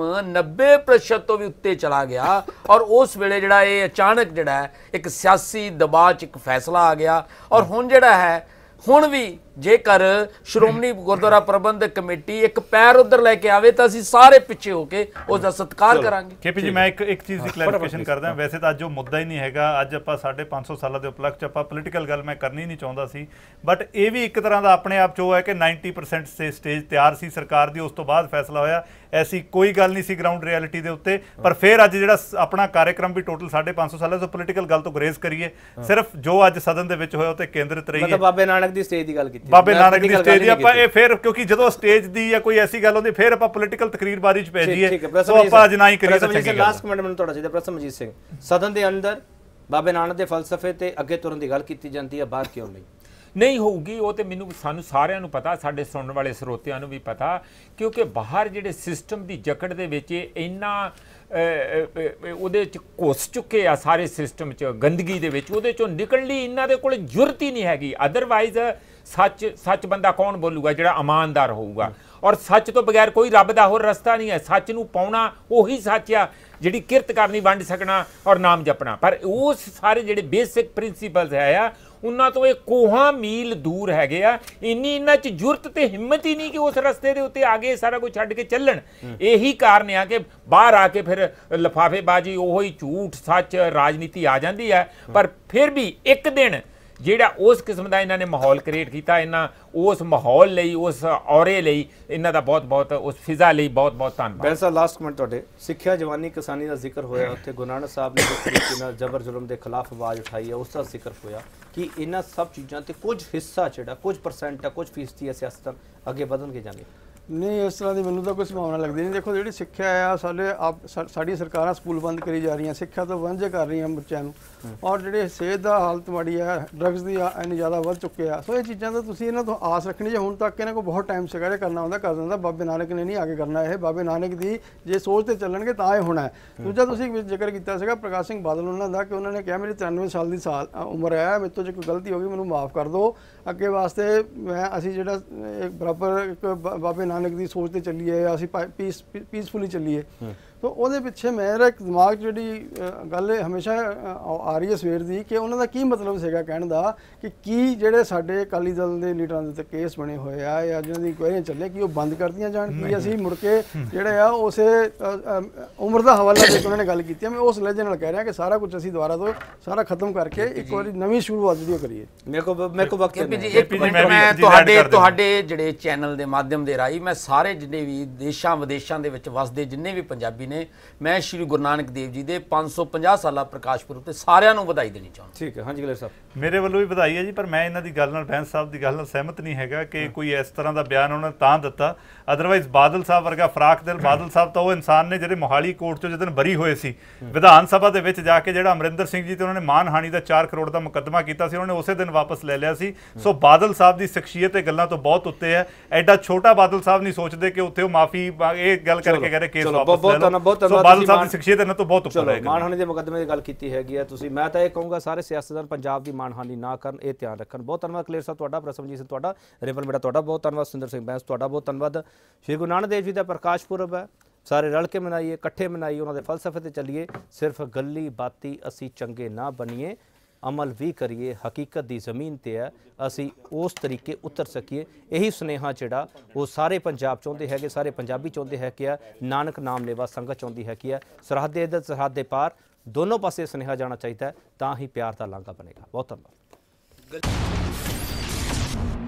90% ਤੋਂ ਵੀ ਉੱਤੇ ਚਲਾ ਗਿਆ ਔਰ ਉਸ ਵੇਲੇ ਜਿਹੜਾ ਇਹ ਅਚਾਨਕ ਜਿਹੜਾ ਹੈ ਇੱਕ ਸਿਆਸੀ ਦਬਾਅ 'ਚ ਇੱਕ ਫੈਸਲਾ ਆ ਗਿਆ ਔਰ ਹੁਣ ਜਿਹੜਾ ਹੈ ਹੁਣ ਵੀ ਜੇਕਰ ਸ਼੍ਰੋਮਣੀ ਗੁਰਦੁਆਰਾ ਪ੍ਰਬੰਧਕ ਕਮੇਟੀ ਇੱਕ ਪੈਰ ਉਧਰ ਲੈ ਕੇ ਆਵੇ ਤਾਂ ਅਸੀਂ ਸਾਰੇ ਪਿੱਛੇ ਹੋ ਕੇ ਉਸ ਦਾ ਸਤਿਕਾਰ ਕਰਾਂਗੇ। ਕੇਪੀ ਜੀ, ਮੈਂ ਇੱਕ ਚੀਜ਼ ਦੀ ਕਲੈਰੀਫਿਕੇਸ਼ਨ ਕਰਦਾ। ਵੈਸੇ ਤਾਂ ਅੱਜ ਉਹ ਮੁੱਦਾ ਹੀ ਨਹੀਂ ਹੈਗਾ, ਅੱਜ ਆਪਾਂ 550 ਸਾਲਾਂ ਦੇ ਉਪਲਕਸ਼ 'ਚ ਆਪਾਂ ਪੋਲੀਟੀਕਲ ਗੱਲ ਮੈਂ ਕਰਨੀ ਨਹੀਂ ਚਾਹੁੰਦਾ ਸੀ, ਬਟ ਇਹ ਵੀ ਇੱਕ ਤਰ੍ਹਾਂ ਦਾ ਆਪਣੇ ਆਪ 'ਚ ਉਹ ਹੈ ਕਿ 90% ਸਟੇਜ ਤਿਆਰ ਸੀ ਸਰਕਾਰ ਦੀ, ਉਸ ਤੋਂ ਬਾਅਦ ਫੈਸਲਾ ਹੋਇਆ। ਐਸੀ ਕੋਈ ਗੱਲ ਨਹੀਂ ਸੀ ਗਰਾਊਂਡ ਰਿਐਲਿਟੀ ਦੇ ਉੱਤੇ, ਪਰ ਫਿਰ ਅੱਜ ਜਿਹੜਾ ਆਪਣਾ ਕਾਰਜਕ੍ਰਮ ਵੀ ਟੋਟਲ 550 ਸਾਲਾਂ ਤੋਂ ਪੋਲੀਟੀਕਲ ਗੱਲ ਤੋਂ ਗੁਰੇਜ਼ ਕਰੀਏ, ਸਿਰਫ ਜੋ ਅੱਜ ਸਦਨ ਦੇ ਵਿੱਚ ਹੋਇਆ ਉੱਤੇ ਕੇਂਦਰਿਤ ਰਹੀਏ। ਮਤਲਬ ਬਾਬੇ ਨਾਨਕ ਦੀ ਸਟੇਜ ਦੀ ਗੱਲ ਕੀਤੀ, ਬਾਬੇ ਨਾਨਕ ਦੀ ਸਟੇਜ ਦੀ ਆਪਾਂ ਇਹ ਫਿਰ ਕਿਉਂਕਿ ਜਦੋਂ ਸਟੇਜ ਦੀ ਜਾਂ ਕੋਈ ਐਸੀ ਗੱਲ ਹੁੰਦੀ ਫਿਰ ਆਪਾਂ ਪੋਲੀਟੀਕਲ ਤਕਰੀਰਬਾਜ਼ੀ 'ਚ ਪੈ ਜਾਈਏ, ਸੋ ਆਪਾਂ ਅੱਜ ਨਾ ਹੀ ਕਰੀਏ ਤਾਂ ਚੰਗੀ ਗੱਲ। ਲਾਸਟ ਕਮੈਂਟ ਮੈਨੂੰ ਤੁਹਾਡਾ ਚਾਹੀਦਾ ਪ੍ਰਸਮਜੀਤ ਸਿੰਘ, ਸਦਨ ਦੇ ਅੰਦਰ ਬਾਬੇ ਨਾਨਕ ਦੇ ਫਲਸਫੇ ਤੇ ਅੱਗੇ ਤੁਰਨ ਦੀ ਗੱਲ ਕੀਤੀ ਜਾਂਦੀ ਹੈ, ਬਾਹਰ ਕਿਉਂ ਨਹੀਂ ਹੋਊਗੀ? ਉਹ ਤੇ ਮੈਨੂੰ ਸਾਨੂੰ ਸਾਰਿਆਂ ਨੂੰ ਪਤਾ, ਸਾਡੇ ਸੁਣਨ ਵਾਲੇ ਸਰੋਤਿਆਂ ਨੂੰ ਵੀ ਪਤਾ, ਕਿਉਂਕਿ ਬਾਹਰ ਜਿਹੜੇ ਸਿਸਟਮ ਦੀ ਜਕੜ ਦੇ ਵਿੱਚ ਇੰਨਾ ਉਹਦੇ 'ਚ ਘੁੱਸ ਚੁੱਕੇ ਆ ਸਾਰੇ ਸਿਸਟਮ 'ਚ, ਗੰਦਗੀ ਦੇ ਵਿੱਚ, ਉਹਦੇ 'ਚੋਂ ਨਿਕਲਣ ਲਈ ਇਹਨਾਂ ਦੇ ਕੋਲ ਜੁਰਤ ਹੀ ਨਹੀਂ ਹੈਗੀ। ਅਦਰਵਾਈਜ਼ ਸੱਚ ਬੰਦਾ ਕੌਣ ਬੋਲੂਗਾ? ਜਿਹੜਾ ਇਮਾਨਦਾਰ ਹੋਊਗਾ। ਔਰ ਸੱਚ ਤੋਂ ਬਗੈਰ ਕੋਈ ਰੱਬ ਦਾ ਹੋਰ ਰਸਤਾ ਨਹੀਂ ਹੈ। ਸੱਚ ਨੂੰ ਪਾਉਣਾ ਉਹੀ ਸੱਚ ਆ ਜਿਹੜੀ ਕਿਰਤ ਕਰਨੀ, ਵੰਡ ਸਕਣਾ ਔਰ ਨਾਮ ਜਪਣਾ। ਪਰ ਉਸ ਸਾਰੇ ਜਿਹੜੇ ਬੇਸਿਕ ਪ੍ਰਿੰਸੀਪਲਸ ਹੈ ਆ ਉਹਨਾਂ ਤੋਂ ਇਹ ਕੋਹਾਂ ਮੀਲ ਦੂਰ ਹੈਗੇ ਆ। ਇੰਨੀ ਇਹਨਾਂ 'ਚ ਜੁਰਤ ਤੇ ਹਿੰਮਤ ਹੀ ਨਹੀਂ ਕਿ ਉਸ ਰਸਤੇ ਦੇ ਉੱਤੇ ਆਗੇ ਸਾਰਾ ਕੁਝ ਛੱਡ ਕੇ ਚੱਲਣ। ਇਹੀ ਕਾਰਨ ਆ ਕਿ ਬਾਹਰ ਆ ਕੇ ਫਿਰ ਲਿਫਾਫੇਬਾਜ਼ੀ, ਉਹੀ ਝੂਠ ਸੱਚ ਰਾਜਨੀਤੀ ਆ ਜਾਂਦੀ ਹੈ। ਪਰ ਫਿਰ ਵੀ ਇੱਕ ਦਿਨ ਜਿਹੜਾ ਉਸ ਕਿਸਮ ਦਾ ਇਹਨਾਂ ਨੇ ਮਾਹੌਲ ਕ੍ਰੀਏਟ ਕੀਤਾ, ਇਹਨਾਂ ਉਸ ਮਾਹੌਲ ਲਈ, ਉਸ ਔਰੇ ਲਈ ਇਹਨਾਂ ਦਾ ਬਹੁਤ-ਬਹੁਤ, ਉਸ ਫਿਜ਼ਾ ਲਈ ਬਹੁਤ-ਬਹੁਤ ਧੰਨਵਾਦ। ਬੈਂਸ ਸਾਹਿਬ, ਲਾਸਟ ਕਮੈਂਟ ਤੁਹਾਡੇ। ਸਿੱਖਿਆ, ਜਵਾਨੀ, ਕਿਸਾਨੀ ਦਾ ਜ਼ਿਕਰ ਹੋਇਆ, ਉੱਥੇ ਗੁਰੂ ਨਾਨਕ ਸਾਹਿਬ ਨੇ ਜਿਸ ਤਰੀਕੇ ਨਾਲ ਜ਼ਬਰ ਜ਼ੁਲਮ ਦੇ ਖਿਲਾਫ ਆਵਾਜ਼ ਉਠਾਈ ਹੈ ਉਸ ਦਾ ਜ਼ਿਕਰ ਹੋਇਆ ਕਿ ਇਹਨਾਂ ਸਭ ਚੀਜ਼ਾਂ ਤੇ ਕੁਝ ਹਿੱਸਾ ਜਿਹੜਾ ਕੁਝ ਪਰਸੈਂਟ ਹੈ, ਕੁਝ ਫੀਸਦੀ ਹੈ ਸਿਆਸਤ ਅੱਗੇ ਵਧਣ ਕੇ ਜਾਣੀ? ਨਹੀਂ, ਇਸ ਤਰ੍ਹਾਂ ਦੀ ਮੈਨੂੰ ਤਾਂ ਕੋਈ ਸੰਭਾਵਨਾ ਲੱਗਦੀ ਨਹੀਂ। ਦੇਖੋ, ਜਿਹੜੀ ਸਿੱਖਿਆ ਆ ਸਾਡੀ ਸਰਕਾਰਾਂ ਸਕੂਲ ਬੰਦ ਕਰੀ ਜਾ ਰਹੀਆਂ, ਸਿੱਖਿਆ ਤੋਂ ਵਾਂਝੇ ਕਰ ਰਹੀਆਂ ਬੱਚਿਆਂ ਨੂੰ, ਔਰ ਜਿਹੜੇ ਸਿਹਤ ਦਾ ਹਾਲਤ ਮਾੜੀ ਹੈ, ਡਰੱਗਸ ਦੀ ਇੰਨੀ ਜ਼ਿਆਦਾ ਵੱਧ ਚੁੱਕੇ ਆ। ਸੋ ਇਹ ਚੀਜ਼ਾਂ ਤਾਂ ਤੁਸੀਂ ਇਹਨਾਂ ਤੋਂ ਆਸ ਰੱਖਣੀ ਜੇ ਹੁਣ ਤੱਕ ਇਹਨਾਂ ਕੋਲ ਬਹੁਤ ਟਾਈਮ ਸੀਗਾ ਜੇ ਕਰਨਾ ਹੁੰਦਾ ਕਰ ਦਿੰਦਾ। ਬਾਬੇ ਨਾਨਕ ਨੇ ਨਹੀਂ ਆ ਕੇ ਕਰਨਾ ਇਹ, ਬਾਬੇ ਨਾਨਕ ਦੀ ਜੇ ਸੋਚ ਤੇ ਚੱਲਣਗੇ ਤਾਂ ਇਹ ਹੋਣਾ ਹੈ। ਦੂਜਾ ਤੁਸੀਂ ਜ਼ਿਕਰ ਕੀਤਾ ਸੀਗਾ ਪ੍ਰਕਾਸ਼ ਸਿੰਘ ਬਾਦਲ ਉਹਨਾਂ ਦਾ, ਕਿ ਉਹਨਾਂ ਨੇ ਕਿਹਾ ਮੇਰੀ 93 ਸਾਲ ਦੀ ਉਮਰ ਹੈ, ਮੇਰੇ ਤੋਂ ਜੇ ਕੋਈ ਗਲਤੀ ਹੋ ਗਈ ਮੈਨੂੰ ਮਾਫ ਕਰ ਦਿਓ, ਅੱਗੇ ਵਾਸਤੇ ਅਸੀਂ ਜਿਹੜਾ ਬਰਾਬਰ ਇੱਕ ਬਾਬੇ ਨਾਨਕ ਦੀ ਸੋਚ ਤੇ ਚੱਲੀਏ, ਅਸੀਂ ਪੀਸਫੁਲੀ ਚੱਲੀਏ। तो ਉਹਦੇ ਪਿੱਛੇ ਮੇਰਾ ਇੱਕ ਦਿਮਾਗ 'ਚ ਜਿਹੜੀ ਗੱਲ ਹਮੇਸ਼ਾ ਆ ਰਹੀ ਹੈ ਸਵੇਰ ਦੀ ਕਿ ਉਹਨਾਂ ਦਾ ਕੀ ਮਤਲਬ ਸੀਗਾ ਕਹਿਣ ਦਾ ਕਿ ਕੀ ਜਿਹੜੇ ਸਾਡੇ ਅਕਾਲੀ ਦਲ ਦੇ ਲੀਡਰਾਂ ਦੇ ਉੱਤੇ ਕੇਸ ਬਣੇ ਹੋਏ ਆ ਜਾਂ ਜਿਹਨਾਂ ਦੀ ਇਨਕੁਆਇਰੀਆਂ ਚੱਲੇ ਕਿ ਉਹ ਬੰਦ ਕਰਦੀਆਂ ਜਾਣ, ਕੀ ਅਸੀਂ ਮੁੜ ਕੇ ਜਿਹੜੇ ਆ ਉਸੇ ਉਮਰ ਦਾ ਹਵਾਲਾ ਦੇ ਕੇ ਉਹਨਾਂ ਨੇ ਗੱਲ ਕੀਤੀ। ਮੈਂ ਉਸ ਲਹਿਜੇ ਨਾਲ ਕਹਿ ਰਿਹਾ ਕਿ ਸਾਰਾ ਕੁਝ ਅਸੀਂ ਦੁਬਾਰਾ ਤੋਂ ਸਾਰਾ ਖਤਮ ਕਰਕੇ ਇੱਕ ਵਾਰੀ ਨਵੀਂ ਸ਼ੁਰੂਆਤ ਜਿਹੜੀ ਕਰੀਏ। ਮੇਰੇ ਕੋ ਵਕਤ ਮੈਂ ਤੁਹਾਡੇ ਜਿਹੜੇ ਚੈਨਲ ਦੇ ਮਾਧਿਅਮ ਦੇ ਰਾਹੀਂ ਮੈਂ ਸਾਰੇ ਜਿੰਨੇ ਵੀ ਦੇਸ਼ਾਂ ਵਿਦੇਸ਼ਾਂ ਦੇ ਵਿੱਚ ਵਸਦੇ ਜਿੰਨੇ ਵੀ ਪੰਜਾਬੀ ਨੇ ਮੈਂ ਸ਼੍ਰੀ ਗੁਰੂ ਨਾਨਕ ਦੇਵ ਜੀ ਦੇ 550 ਸਾਲਾ ਪ੍ਰਕਾਸ਼ ਪੁਰਬ ਤੇ ਸਾਰਿਆਂ ਨੂੰ ਵਧਾਈ ਦੇਣੀ ਚਾਹੁੰਦਾ। ਠੀਕ ਹੈ, ਹਾਂਜੀ ਗਲੇਰ ਸਾਹਿਬ। ਮੇਰੇ ਵੱਲੋਂ ਵੀ ਵਧਾਈ ਹੈ ਜੀ, ਪਰ ਮੈਂ ਇਹਨਾਂ ਦੀ ਗੱਲ ਨਾਲ ਬੈਂਸ ਸਾਹਿਬ ਦੀ ਗੱਲ ਨਾਲ ਸਹਿਮਤ ਨਹੀਂ ਹੈਗਾ ਕਿ ਕੋਈ ਇਸ ਤਰ੍ਹਾਂ ਦਾ ਬਿਆਨ ਉਹਨਾਂ ਨੇ ਤਾਂ ਦਿੱਤਾ। ਅਦਰਵਾਈਜ਼ ਬਾਦਲ ਸਾਹਿਬ ਵਰਗਾ ਫਰਾਕ ਦਿਲ ਬਾਦਲ ਸਾਹਿਬ ਤਾਂ ਉਹ ਇਨਸਾਨ ਨੇ ਜਿਹੜੇ ਮੋਹਾਲੀ ਕੋਰਟ ਚੋਂ ਜਦੋਂ ਬਰੀ ਹੋਏ ਸੀ, ਵਿਧਾਨ ਸਭਾ ਦੇ ਵਿੱਚ ਜਾ ਕੇ ਜਿਹੜਾ ਅਮਰਿੰਦਰ ਸਿੰਘ ਜੀ ਤੇ ਉਹਨਾਂ ਨੇ ਮਾਨਹਾਨੀ ਦਾ 4 ਕਰੋੜ ਦਾ ਮੁਕੱਦਮਾ ਕੀਤਾ ਸੀ, ਉਹਨਾਂ ਨੇ ਉਸੇ ਦਿਨ ਵਾਪਸ ਲੈ ਲਿਆ ਸੀ। ਸੋ ਬਾਦਲ ਸਾਹਿਬ ਦੀ ਸ਼ਖਸੀਅਤ ਤੇ ਗੱਲਾਂ ਤੋਂ ਬਹੁਤ ਉੱਤੇ ਹੈ। ਐਡਾ ਛੋਟਾ ਬਾਦਲ ਸਾਹਿਬ ਨਹੀਂ ਸੋਚਦੇ ਕਿ ਉੱਥੇ ਉਹ ਮਾਫੀ ਇਹ ਗੱਲ ਕਰਕੇ ਕਹ ਰਹੇ ਕੇਸ ਵਾਪਸ ਲੈ ਲਓ। ਧੰਨਵਾਦ, ਬਹੁਤ ਸੋ ਧੰਨਵਾਦ। ਬਾਦਲ ਸਾਹਿਬ ਦੀ ਸ਼ਖਸੀਅਤ ਇਹਨਾਂ ਤੋਂ ਬਹੁਤ ਉੱਪਰ ਹੈ। ਮਾਨਹਾਨੀ ਦੇ ਮੁਕੱਦਮੇ ਦੀ ਗੱਲ ਕੀਤੀ ਹੈਗੀ ਹੈ ਤੁਸੀਂ, ਮੈਂ ਤਾਂ ਇਹ ਕਹੂੰਗਾ ਸਾਰੇ ਸਿਆਸਤਦਾਨ ਪੰਜਾਬ ਦੀ ਮਾਨਹਾਨੀ ਨਾ ਕਰਨ, ਇਹ ਧਿਆਨ ਰੱਖਣ। ਬਹੁਤ ਧੰਨਵਾਦ ਕਲੇਰ ਸਾਹਿਬ ਤੁਹਾਡਾ, ਪ੍ਰਸਮਜੀਤ ਸਿੰਘ ਤੁਹਾਡਾ, ਰਿਪਨ ਬੇਟਾ ਤੁਹਾਡਾ ਬਹੁਤ ਧੰਨਵਾਦ, ਸੁੰਦਰ ਸਿੰਘ ਬੈਂਸ ਤੁਹਾਡਾ ਬਹੁਤ ਧੰਨਵਾਦ। ਸ਼੍ਰੀ ਗੁਰੂ ਨਾਨਕ ਦੇਵ ਜੀ ਦਾ ਪ੍ਰਕਾਸ਼ ਪੁਰਬ ਹੈ, ਸਾਰੇ ਰਲ ਕੇ ਮਨਾਈਏ, ਇਕੱਠੇ ਮਨਾਈਏ, ਉਹਨਾਂ ਦੇ ਫਲਸਫੇ ਤੇ ਚੱਲੀਏ। ਸਿਰਫ ਗੱਲੀ ਬਾਤੀ ਅਸੀਂ ਚੰਗੇ ਨਾ ਬਣੀਏ, ਅਮਲ ਵੀ ਕਰੀਏ। ਹਕੀਕਤ ਦੀ ਜ਼ਮੀਨ ਤੇ ਹੈ, ਅਸੀਂ ਉਸ ਤਰੀਕੇ ਉਤਰ ਸਕੀਏ। ਇਹੀ ਸੁਨੇਹਾ ਜਿਹੜਾ ਉਹ ਸਾਰੇ ਪੰਜਾਬ ਚਾਹੁੰਦੇ ਹੈਗੇ, ਸਾਰੇ ਪੰਜਾਬੀ ਚਾਹੁੰਦੇ ਹੈ ਕਿ ਨਾਨਕ ਨਾਮ ਲੇਵਾ ਸੰਗਤ ਚਾਹੁੰਦੀ ਹੈ ਕਿ ਸਰਹੱਦ ਦੇ ਸਰਹੱਦ ਦੇ ਪਾਰ ਦੋਨੋਂ ਪਾਸੇ ਸੁਨੇਹਾ ਜਾਣਾ ਚਾਹੀਦਾ, ਤਾਂ ਹੀ ਪਿਆਰ ਦਾ ਲਾਂਘਾ ਬਣੇਗਾ। ਬਹੁਤ ਧੰਨਵਾਦ।